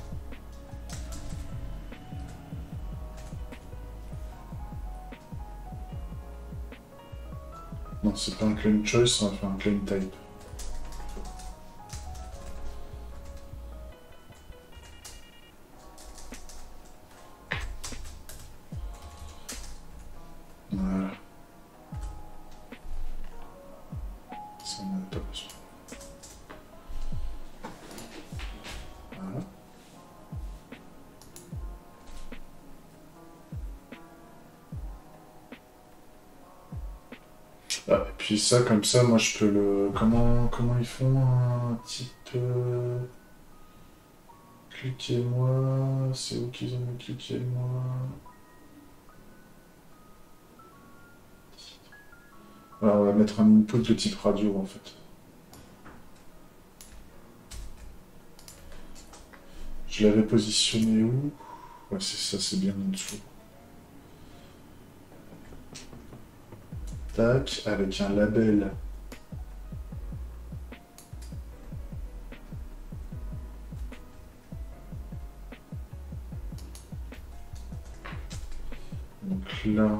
Non, c'est pas un claim choice, on va faire un claim type. Voilà. Ça n'en a pas besoin. Voilà. Ah, et puis ça, comme ça, moi je peux le... Comment, comment ils font un type... Euh... Cliquez-moi... C'est où qu'ils ont mis cliquez-moi... Voilà, on va mettre un input de type radio en fait. Je l'avais positionné où? Ouais, c'est ça, c'est bien en dessous. Tac, avec un label. Donc là...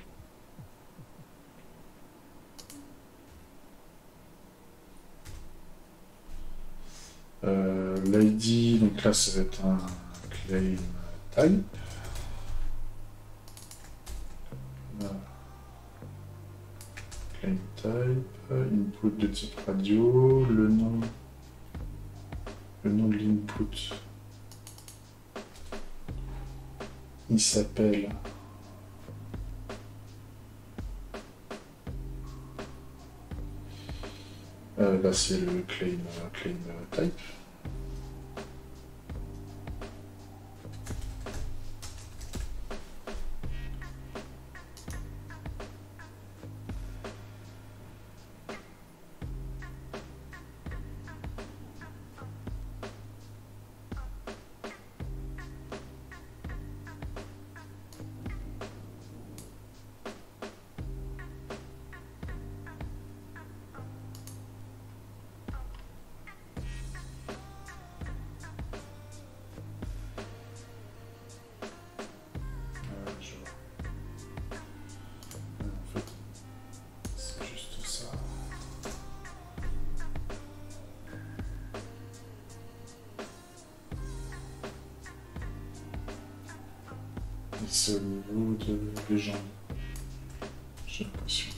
Euh, l'I D, donc là ça va être un claim type. Voilà. Claim type, input de type radio, le nom, le nom de l'input, il s'appelle euh, là c'est le claim, claim type. c'est au niveau de les jambes. J'ai l'impression.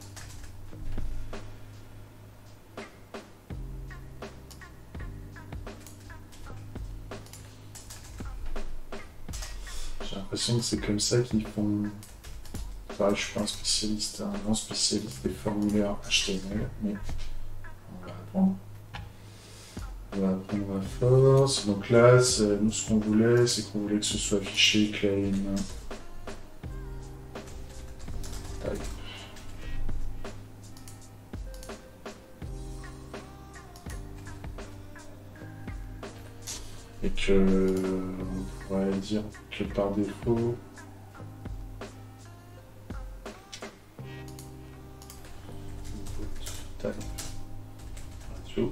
J'ai l'impression que c'est comme ça qu'ils font. Enfin, je suis pas un spécialiste, un grand spécialiste des formulaires H T M L, mais on va apprendre. On va apprendre à force. Donc là, nous, ce qu'on voulait, c'est qu'on voulait que ce soit affiché claim. Type. Et que, on pourrait dire que par défaut, type radio.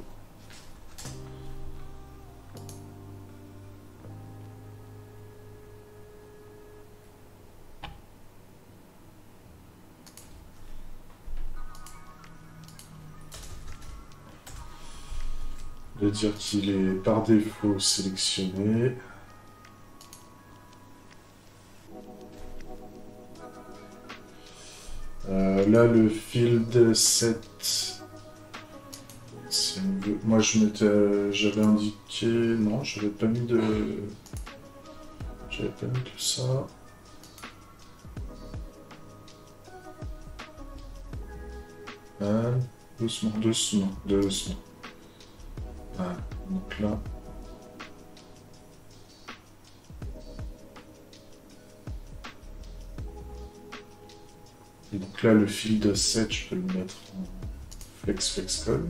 De dire qu'il est par défaut sélectionné. Euh, là, le field set, moi je m'étais, j'avais indiqué, non, j'avais pas mis de, j'avais pas mis que ça. Ah, doucement, doucement, doucement. Ah, donc là. Et donc là, le fil de set, je peux le mettre en flex flex code.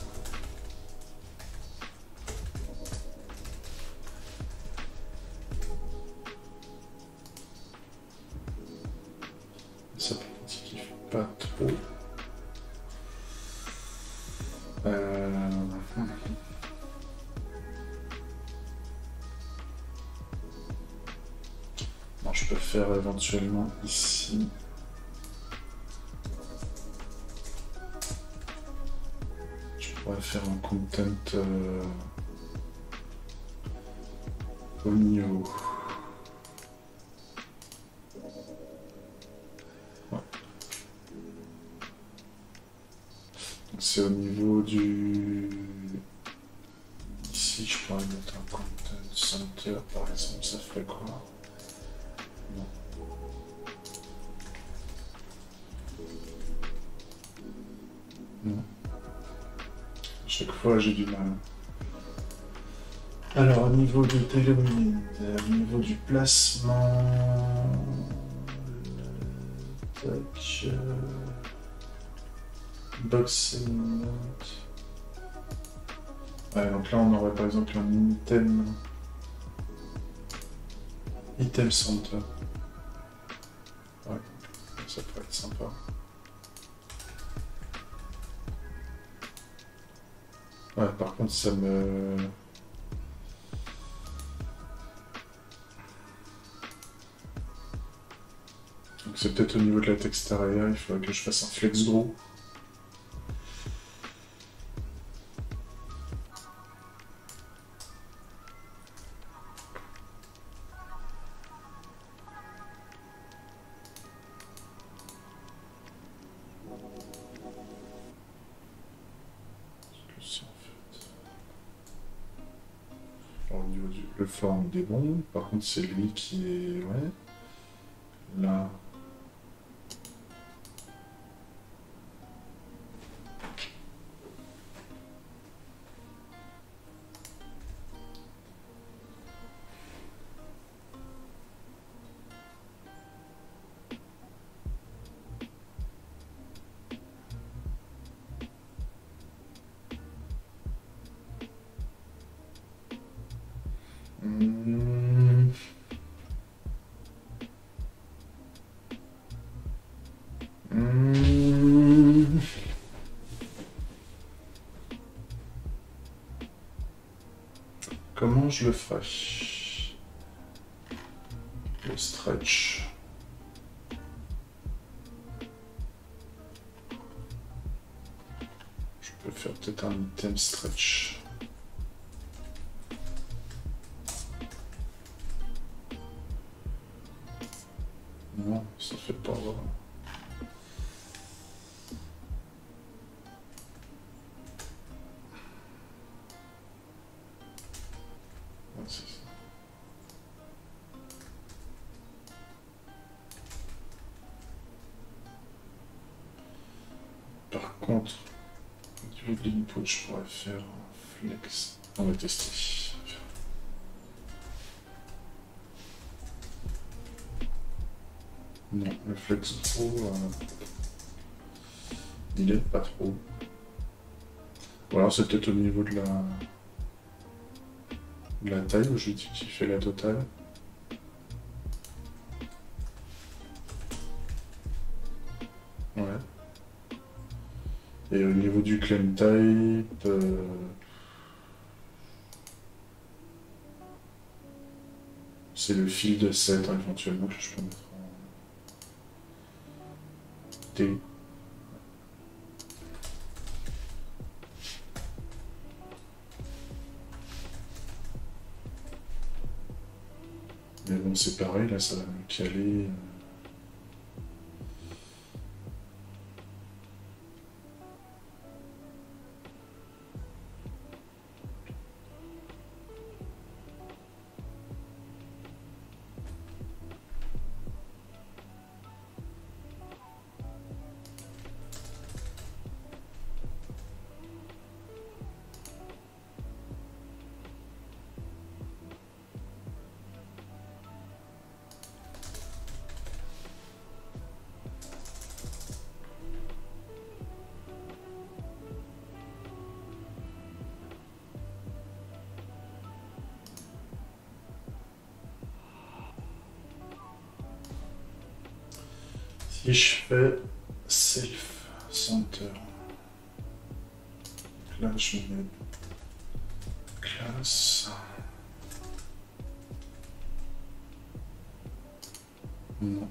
Ça peut indiquer pas trop. Euh... Non, je peux faire éventuellement ici. On va faire un content euh, au niveau. Ouais. C'est au niveau du. Ici, je pourrais mettre un content center par exemple, ça ferait quoi? Non. Non. Chaque fois, j'ai du mal. Alors, au niveau du tailwind, au niveau du placement... Tac... Euh... Boxing... Ouais, donc là, on aurait par exemple un item... Item center. Ouais, ça pourrait être sympa. Ouais, par contre, ça me... Donc c'est peut-être au niveau de la texte area, il faudrait que je fasse un flex gros. Le forme des bons, par contre c'est lui qui est... Ouais. Là. Mmh. Mmh. Comment je le ferai? Le stretch. Je peux faire peut-être un item stretch. fait pas voir. Ouais, c'est ça. Par contre, du haut de l'input, je pourrais faire un flex. On va tester. Non, le flex pro, euh, il aide pas trop. Ou alors c'est peut-être au niveau de la, de la taille où je dis qu'il fait la totale. Ouais. Et au niveau du claim type, euh... c'est le fil de sept hein, éventuellement que je peux mettre en T. Mais bon, c'est pareil, là, ça va me caler. Si je fais self center, là je mets classe. Non.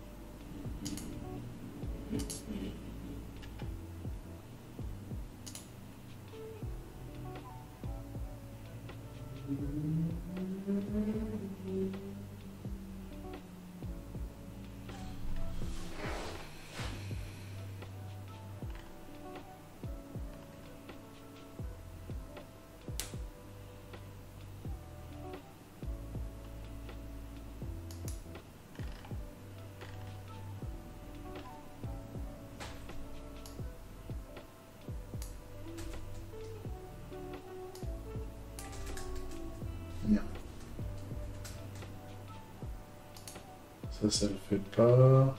Ça, ça le fait pas.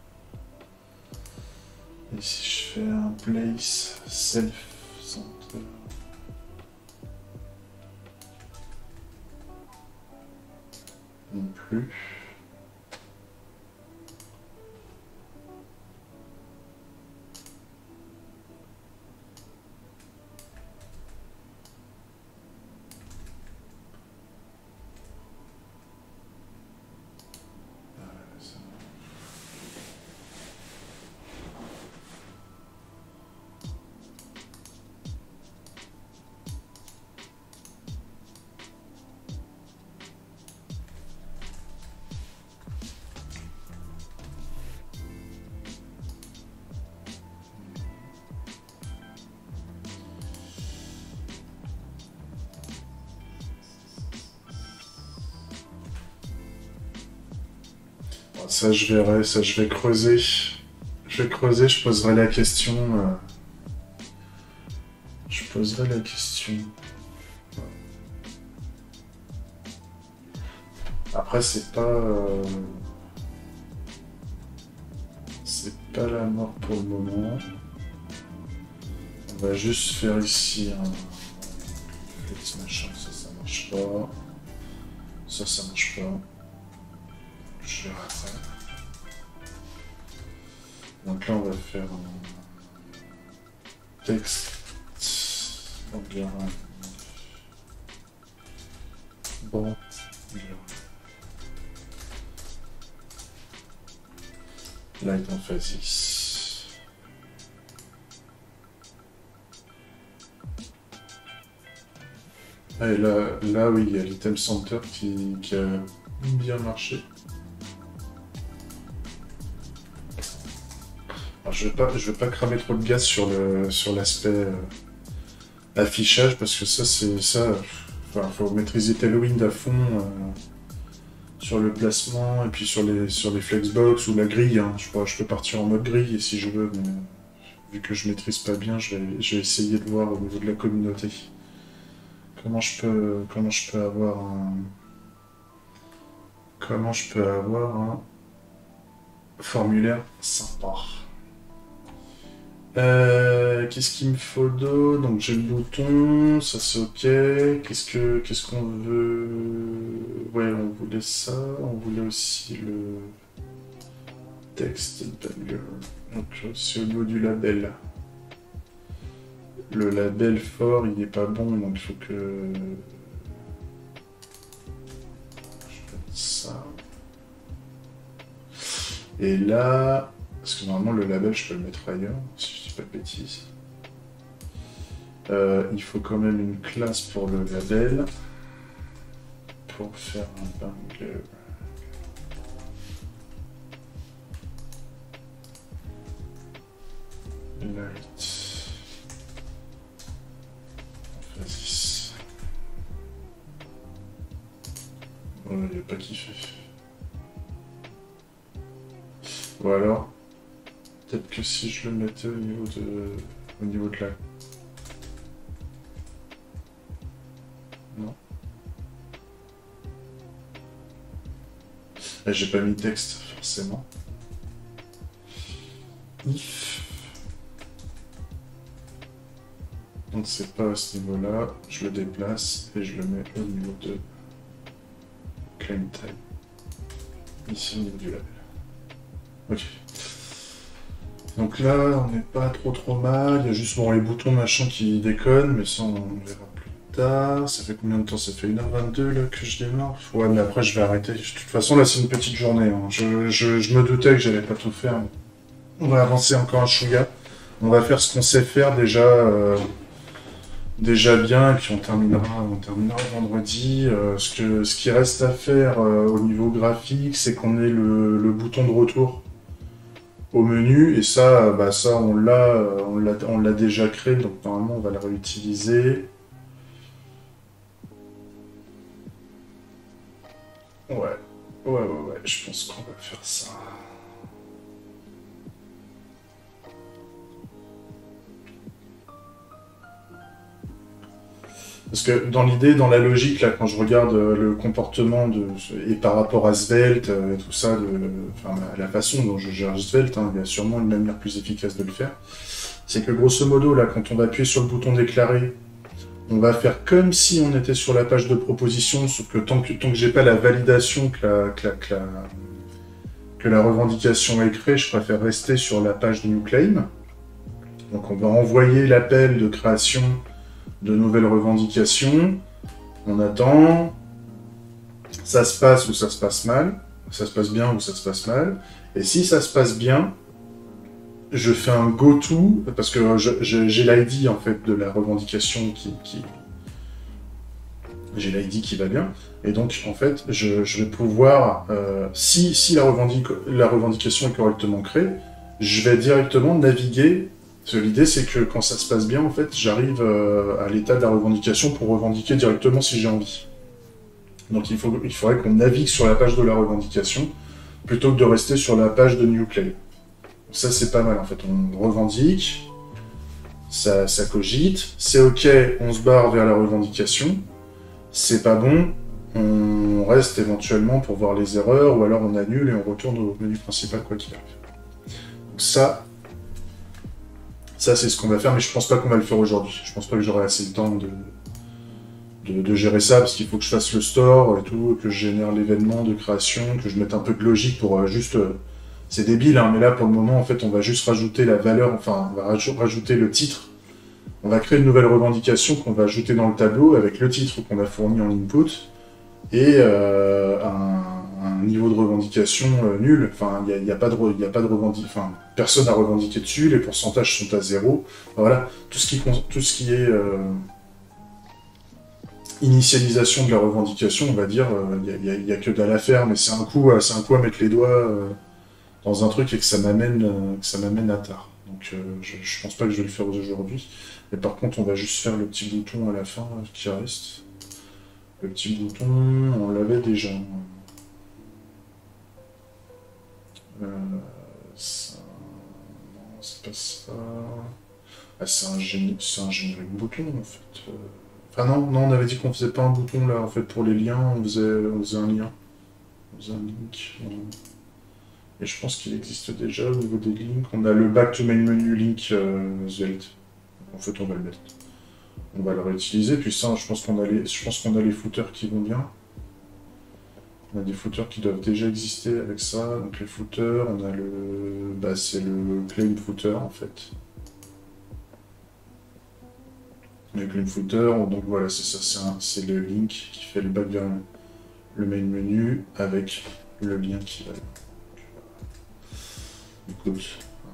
Et si je fais un place self center, non plus. Ça, je verrai, ça, je vais creuser. Je vais creuser, je poserai la question. Euh... Je poserai la question. Après, c'est pas... Euh... C'est pas la mort pour le moment. On va juste faire ici un... Flex machin, ça, ça marche pas. Ça, ça marche pas. Je verrai après. Donc là, on va faire un texte. On dirait un... Bon. Light emphasis. Ah, et là, là, oui, il y a l'item center qui, qui a bien marché. je vais pas, je vais pas cramer trop de gaz sur le sur l'aspect euh, affichage parce que ça c'est ça. Enfin, faut maîtriser Tailwind à fond euh, sur le placement et puis sur les sur les flexbox ou la grille. Hein. Je, peux, je peux partir en mode grille si je veux, mais vu que je maîtrise pas bien, je vais, je vais essayer de voir au niveau de la communauté comment je peux comment je peux avoir un comment je peux avoir un formulaire sympa. Euh, qu'est-ce qu'il me faut d'autre? Donc j'ai le bouton, ça c'est ok. Qu'est-ce que qu'est-ce qu'on veut? Ouais, on voulait ça. On voulait aussi le texte banger. Donc c'est au niveau du label. Le label fort, il n'est pas bon, donc il faut que je mette ça. Et là. Parce que normalement, le label, je peux le mettre ailleurs, si je dis pas de bêtises. Euh, il faut quand même une classe pour le label. Pour faire un banger. Light. Emphasis. Oh, il n'a pas kiffé. Ou alors. Peut-être que si je le mettais au niveau de, au niveau de la... Non. J'ai pas mis texte, forcément. If. Donc c'est pas à ce niveau-là. Je le déplace et je le mets au niveau de claim type. Ici au niveau du label. Ok. Donc là, on n'est pas trop trop mal, il y a juste bon, les boutons machin qui déconnent, mais ça on verra plus tard. Ça fait combien de temps? Ça fait une heure vingt-deux là que je démarre? Ouais, mais après je vais arrêter. De toute façon là c'est une petite journée, hein. je, je, je me doutais que j'allais pas tout faire. On va avancer encore un chouïa. On va faire ce qu'on sait faire déjà, euh, déjà bien, et puis on terminera, on terminera vendredi. Euh, ce, que, ce qui reste à faire euh, au niveau graphique, c'est qu'on ait le, le bouton de retour au menu, et ça, bah ça on l'a, on l'a, on l'a déjà créé, donc normalement on va le réutiliser. Ouais, ouais, ouais, ouais, je pense qu'on va faire ça. Parce que dans l'idée, dans la logique, là, quand je regarde le comportement de et par rapport à Svelte et tout ça, de, enfin, la façon dont je gère Svelte, hein, il y a sûrement une manière plus efficace de le faire. C'est que grosso modo, là, quand on va appuyer sur le bouton déclarer, on va faire comme si on était sur la page de proposition, sauf que tant que, tant que j'ai pas la validation que la, que, la, que, la, que la revendication est créée, je préfère rester sur la page de NewClaim. Donc on va envoyer l'appel de création de nouvelles revendications, on attend, ça se passe ou ça se passe mal, ça se passe bien ou ça se passe mal, et si ça se passe bien, je fais un go-to, parce que j'ai l'I D en fait de la revendication qui... qui... j'ai l'I D qui va bien, et donc en fait je, je vais pouvoir, euh, si, si la, revendic la revendication est correctement créée, je vais directement naviguer. L'idée, c'est que quand ça se passe bien, en fait, j'arrive euh, à l'état de la revendication pour revendiquer directement si j'ai envie. Donc il, faut, il faudrait qu'on navigue sur la page de la revendication plutôt que de rester sur la page de NewClaim. Ça, c'est pas mal, en fait. On revendique, ça, ça cogite, c'est OK, on se barre vers la revendication. C'est pas bon, on reste éventuellement pour voir les erreurs, ou alors on annule et on retourne au menu principal, quoi qu'il arrive. Donc ça... Ça, c'est ce qu'on va faire, mais je pense pas qu'on va le faire aujourd'hui. Je pense pas que j'aurai assez le temps de, de, de gérer ça, parce qu'il faut que je fasse le store et tout, que je génère l'événement de création, que je mette un peu de logique pour euh, juste... Euh, c'est débile, hein, mais là, pour le moment, en fait, on va juste rajouter la valeur, enfin, on va raj rajouter le titre. On va créer une nouvelle revendication qu'on va ajouter dans le tableau avec le titre qu'on a fourni en input et euh, un... un niveau de revendication euh, nul, enfin, il n'y a, a pas de, y a pas de revendication, enfin, personne n'a revendiqué dessus, les pourcentages sont à zéro, voilà, tout ce qui, tout ce qui est euh, initialisation de la revendication, on va dire, il n'y a, y a, y a que dalle à faire, mais c'est un coup, c'est un coup à mettre les doigts euh, dans un truc et que ça m'amène, euh, que ça m'amène à tard. donc euh, je, je pense pas que je vais le faire aujourd'hui. Mais par contre, on va juste faire le petit bouton à la fin là, qui reste. Le petit bouton, on l'avait déjà. Euh, ça... Non, c'est pas ça. Ah, c'est un, génie... un générique bouton en fait. Euh, Enfin non, non, on avait dit qu'on faisait pas un bouton là, en fait, pour les liens, on faisait, on faisait un lien. On faisait un link. Et je pense qu'il existe déjà au niveau des links. On a le back to main menu link euh, Svelte. En fait, on va le mettre. On va le réutiliser. Puis ça, je pense qu'on a les, je pense qu'on a les footers qui vont bien. On a des footers qui doivent déjà exister avec ça. Donc les footers, on a le, bah c'est le claim footer en fait. Le claim footer, donc voilà, c'est ça, c'est le link qui fait le back vers le main menu avec le lien qui va. Écoute.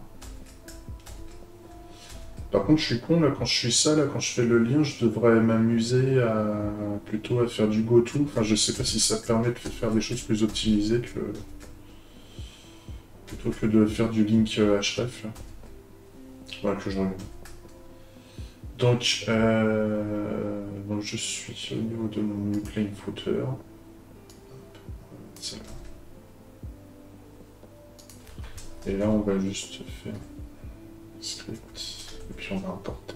Par contre, je suis con là, quand je suis ça, là, quand je fais le lien, je devrais m'amuser à plutôt à faire du goto. Enfin, je sais pas si ça permet de faire des choses plus optimisées que plutôt que de faire du link href. Là. Voilà que je regarde. Donc, euh... donc, je suis au niveau de mon claim footer. C'est là. Et là, on va juste faire script. Et puis on va importer.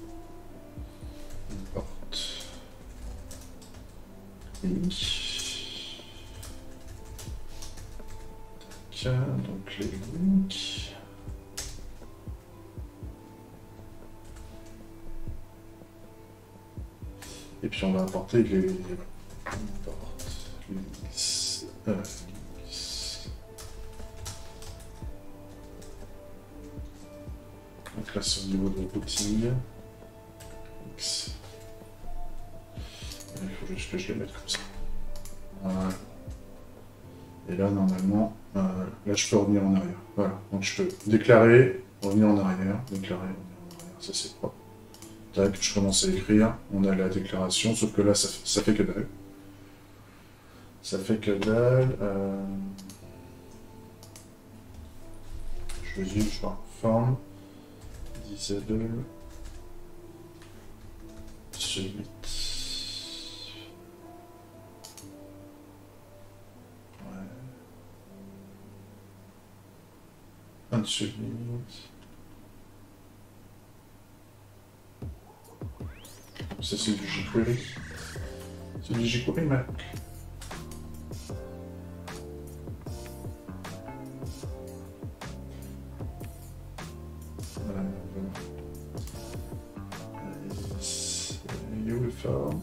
Import. Link. Donc les links. Et puis on va importer les... Import. Links. Euh, links. Donc là c'est au niveau de routing. X. Il faut juste que je les mette comme ça. Voilà. Et là normalement, euh, là je peux revenir en arrière. Voilà. Donc je peux déclarer, revenir en arrière, déclarer, revenir en arrière. Ça c'est propre. Tac, je commence à écrire. On a la déclaration, sauf que là ça, ça fait que dalle. Ça fait que dalle. Euh... Je dis, je vois forme. Disable. Submit. Ouais. Unsubmit. Ça c'est du jQuery. C'est du jQuery, mec. Uniform.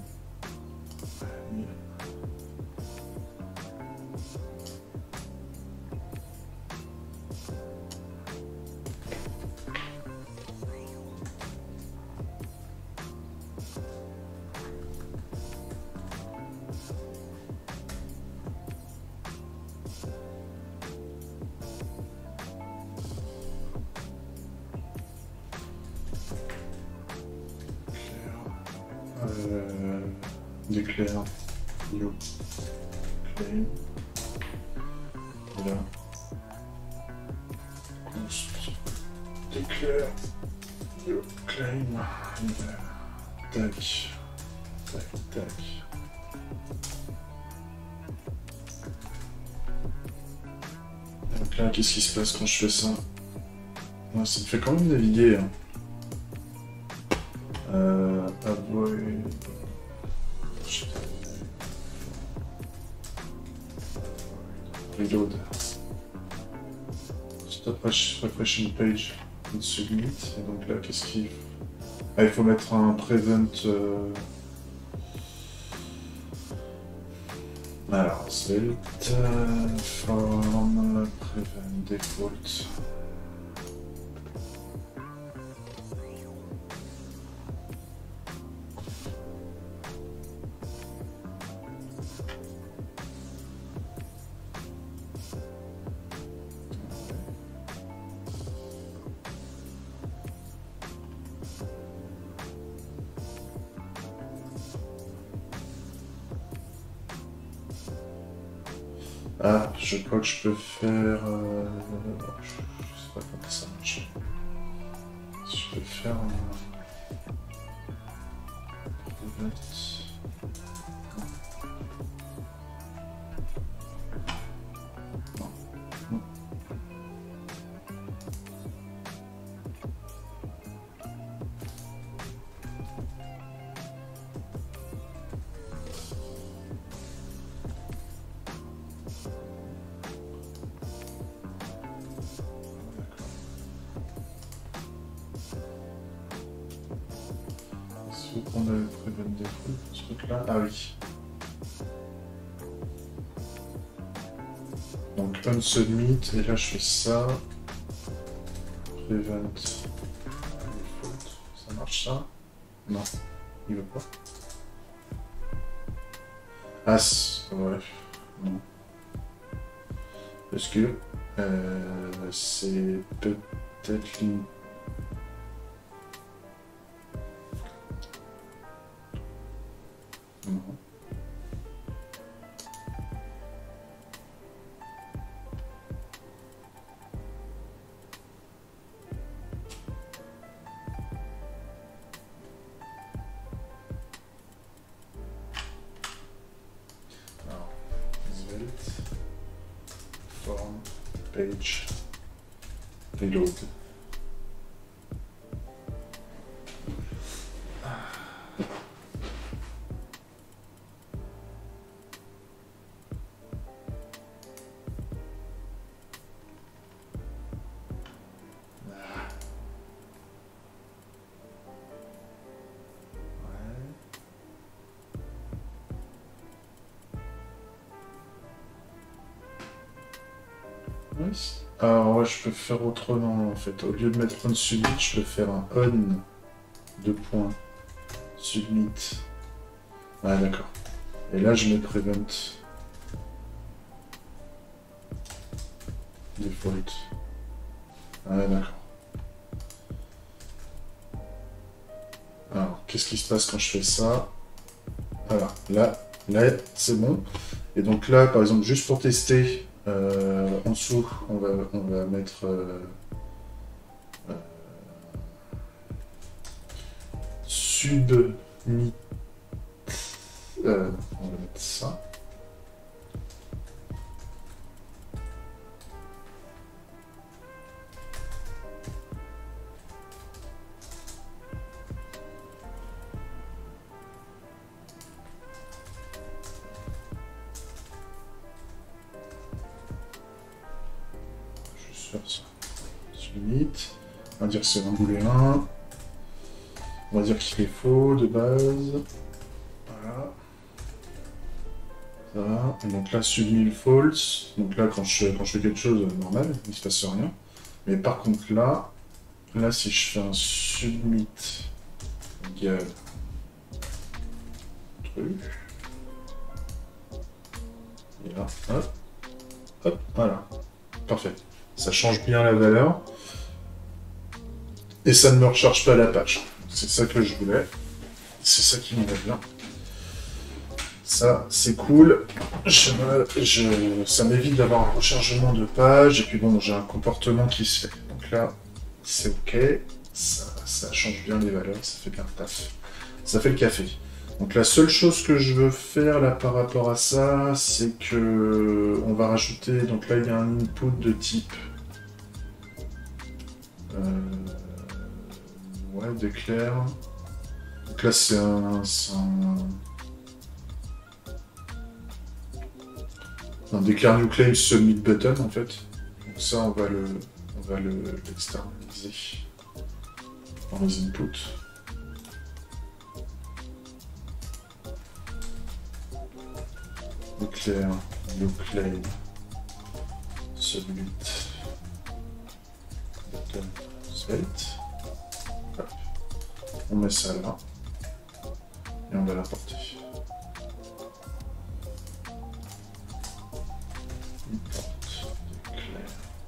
Euh, déclare new claim. Voilà. Const déclare new claim. Tac. Tac, tac. Donc là, qu'est-ce qui se passe quand je fais ça? Ouais, ça me fait quand même naviguer. Hein. Euh, avoid... Reload. Stop refreshing page. Submit. Et donc là, qu'est-ce qu'il faut? Ah, il faut mettre un present. Euh... Alors, svelte, form, prevent, default. Ah, je crois que je peux faire... Euh... Je sais pas comment ça marche. vais faire un... On avait prévu des trucs, ce truc-là. Ah oui. Donc on submit, et là je fais ça. Prevent. Ça marche ça? Non, il veut pas. Ah, ouais. Non. Parce que euh, c'est peut-être une... Non. Alors, Svelte, form, page, reload. Oui. Alors ouais, je peux faire autrement en fait. Au lieu de mettre on submit, je peux faire un on deux points submit. Ah d'accord. Et là je mets prevent default. Ah d'accord. Alors qu'est-ce qui se passe quand je fais ça? Voilà, là, là c'est bon. Et donc là, par exemple, juste pour tester. Euh, en dessous, on va, on va mettre euh, euh, submit. Euh, on va mettre ça. Submit. On va dire que c'est un booléen. On va dire qu'il est faux de base. Voilà. Ça. Et donc là, submit false. Donc là, quand je, quand je fais quelque chose de normal, il ne se passe rien. Mais par contre là, là si je fais un submit égal truc. Et là, hop, hop, voilà. Parfait. Ça change bien la valeur. Et ça ne me recharge pas la page. C'est ça que je voulais. C'est ça qui me va bien. Ça, c'est cool. Je, je, ça m'évite d'avoir un rechargement de page. Et puis bon, j'ai un comportement qui se fait. Donc là, c'est OK. Ça, ça change bien les valeurs. Ça fait bien le taf. Ça fait le café. Donc la seule chose que je veux faire là par rapport à ça, c'est que on va rajouter. Donc là, il y a un input de type. Euh, ouais, déclare. Donc là, c'est un, un, un déclare new claim submit button en fait. Donc ça, on va le, on va le l'externaliser dans les inputs. Déclare new claim submit button svelte. Hop. On met ça là et on va l'importer. Import, déclare.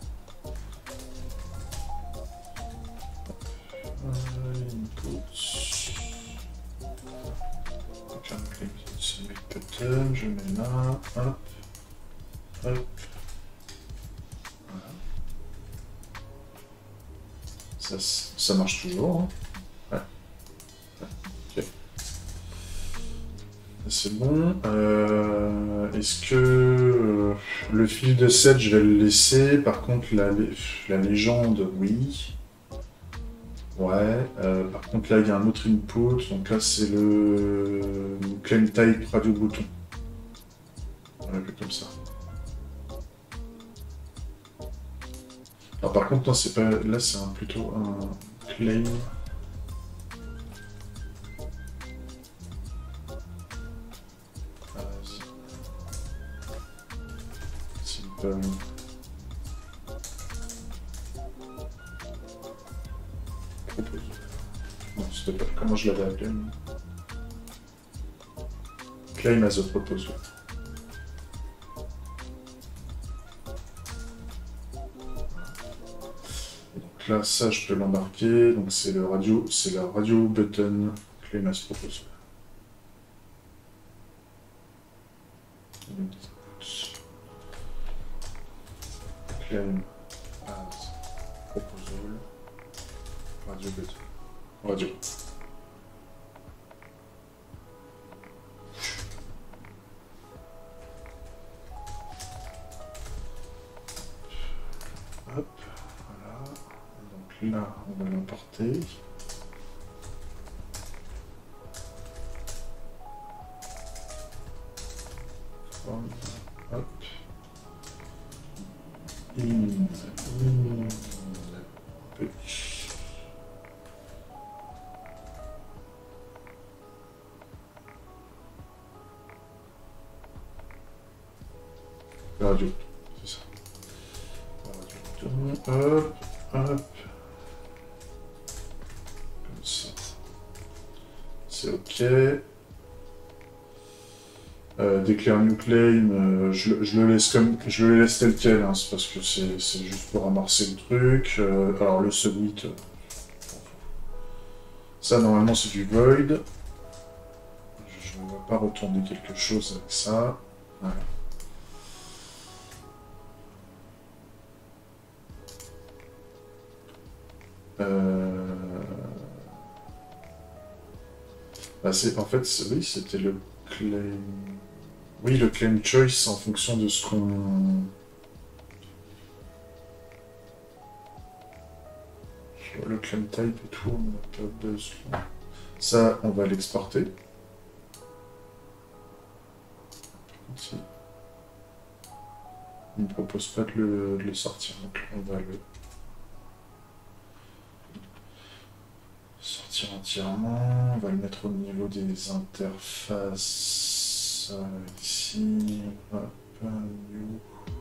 Euh, inputs. Donc un claim submit button, je mets là, hop, hop. Voilà. Ça, ça marche toujours. Hein. Ouais. Ouais. Ok. C'est bon. Euh, Est-ce que euh, le fil de sept, je vais le laisser. Par contre, la, la légende, oui. Ouais. Euh, par contre, là, il y a un autre input. Donc là, c'est le claim type radio bouton. On va comme ça. Alors par contre, non, c'est pas. Là, c'est un, plutôt un claim. Euh, non, c'était pas. Comment je l'avais appelé? Claim as a proposal. Donc là, ça, je peux l'embarquer. Donc c'est le radio, c'est la radio button claim as proposal. Claim as proposal. Radio button. Radio. Hop, voilà. Donc là, on va l'emporter. Hop. In. In. Radio, c'est ça. Radio, hop, hop. Comme ça. C'est ok. Euh, déclare new claim, euh, je, je le laisse comme je le laisse tel quel, hein, c'est parce que c'est juste pour amorcer le truc. Euh, alors le submit, euh, ça normalement c'est du void. Je ne vais pas retourner quelque chose avec ça. Voilà. Euh... Bah c'est en fait oui c'était le claim. Oui, le claim choice en fonction de ce qu'on... Le claim type et tout, on n'a pas besoin. Ça, on va l'exporter. Il ne me propose pas de le, de le sortir, donc on va le sortir entièrement. On va le mettre au niveau des interfaces. Euh, ici, hop, new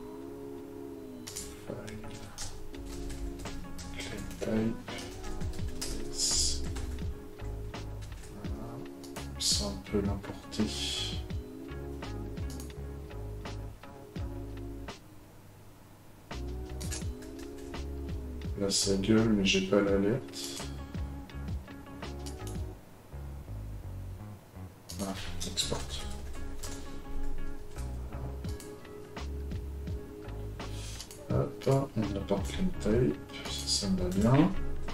file, claim type, yes. Voilà. Ça on peut l'importer. Là ça gueule mais j'ai pas l'alerte. Ah, export. Hop, on apporte claim type, ça, ça me va bien.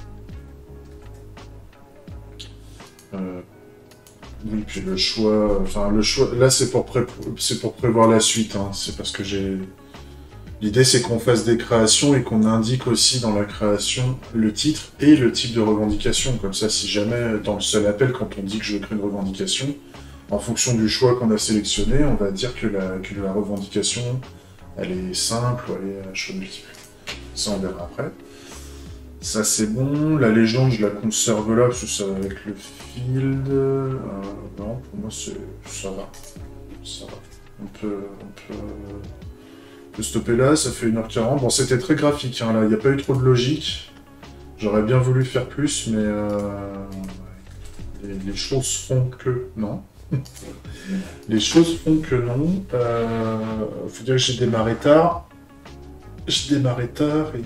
Euh, oui, puis le choix, enfin le choix, là c'est pour, pré pour prévoir la suite, hein. C'est parce que j'ai... L'idée c'est qu'on fasse des créations et qu'on indique aussi dans la création le titre et le type de revendication. Comme ça, si jamais dans le seul appel, quand on dit que je veux créer une revendication, en fonction du choix qu'on a sélectionné, on va dire que la, que la revendication, elle est simple ou elle est à choix multiple. Ça, on verra après. Ça, c'est bon. La légende, je la conserve là, parce que ça va avec le field. Euh, non, pour moi, ça va. Ça va. On peut, on peut, on peut stopper là, ça fait une heure quarante. Bon, c'était très graphique, hein, là. Il n'y a pas eu trop de logique. J'aurais bien voulu faire plus, mais... Euh, les, les choses font que... Non. Les choses font que non. Euh, faut dire que j'ai démarré tard. J'ai démarré tard et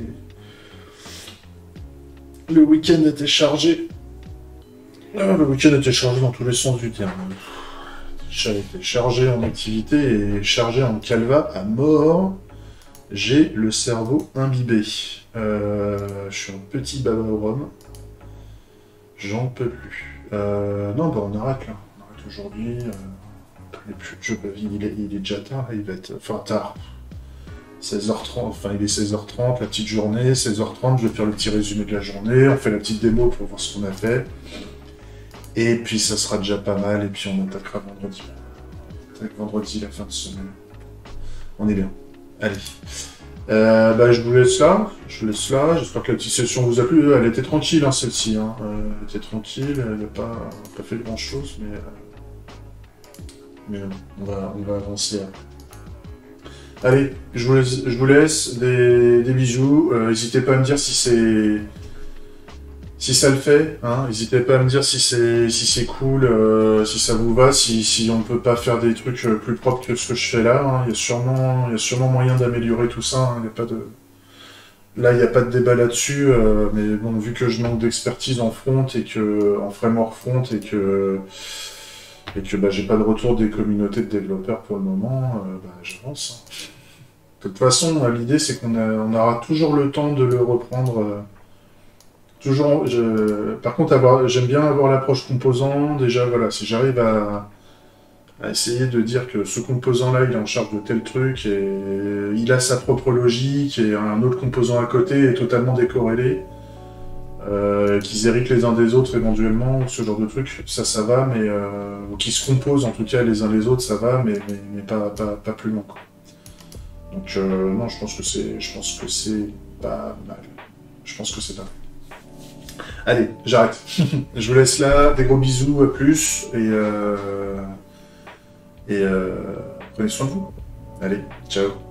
le week-end était chargé. Ah, le week-end était chargé dans tous les sens du terme. J'ai été chargé en activité et chargé en calva à mort. J'ai le cerveau imbibé. Euh, je suis un petit baba au rhum. J'en peux plus. Euh, non, bah on arrête là. On arrête aujourd'hui. Euh, il, est plus- je- il est, il est déjà tard, il va être... Enfin, tard. seize heures trente, enfin il est seize heures trente, la petite journée, seize heures trente, je vais faire le petit résumé de la journée, on fait la petite démo pour voir ce qu'on a fait. Et puis ça sera déjà pas mal, et puis on attaquera vendredi. On attaque vendredi, la fin de semaine. On est bien. Allez. Euh, bah, je vous laisse là, je vous laisse là, j'espère que la petite session vous a plu. Elle était tranquille, hein, celle-ci. Hein. Euh, elle était tranquille, elle n'a pas, pas fait grand-chose, mais, euh, mais euh, on, va, on va avancer. Hein. Allez, je vous laisse, je vous laisse des, des bisous. Euh, n'hésitez pas à me dire si c'est si ça le fait. Hein. N'hésitez pas à me dire si c'est si c'est cool, euh, si ça vous va, si, si on peut pas faire des trucs euh, plus propres que ce que je fais là. Hein. Il y a sûrement il y a sûrement moyen d'améliorer tout ça. Hein. Il y a pas de Là, il n'y a pas de débat là-dessus, euh, mais bon, vu que je manque d'expertise en front et que en framework front et que et que bah, j'ai pas de retour des communautés de développeurs pour le moment, euh, bah, j'avance. Hein. De toute façon, l'idée c'est qu'on a- on aura toujours le temps de le reprendre. euh, toujours, je- Par contre, avoir, j'aime bien avoir l'approche composant. Déjà, voilà, si j'arrive à, à essayer de dire que ce composant-là, il est en charge de tel truc et il a sa propre logique et un autre composant à côté est totalement décorrélé, euh, qu'ils héritent les uns des autres éventuellement, ou ce genre de truc, ça, ça va, mais euh, ou qu'ils se composent en tout cas les uns les autres, ça va, mais, mais, mais pas, pas, pas plus loin, quoi. Donc euh, non, je pense que c'est, je pense que c'est pas mal. Je pense que c'est pas mal. Allez, j'arrête. Je vous laisse là. Des gros bisous, à plus et euh, et euh, prenez soin de vous. Allez, ciao.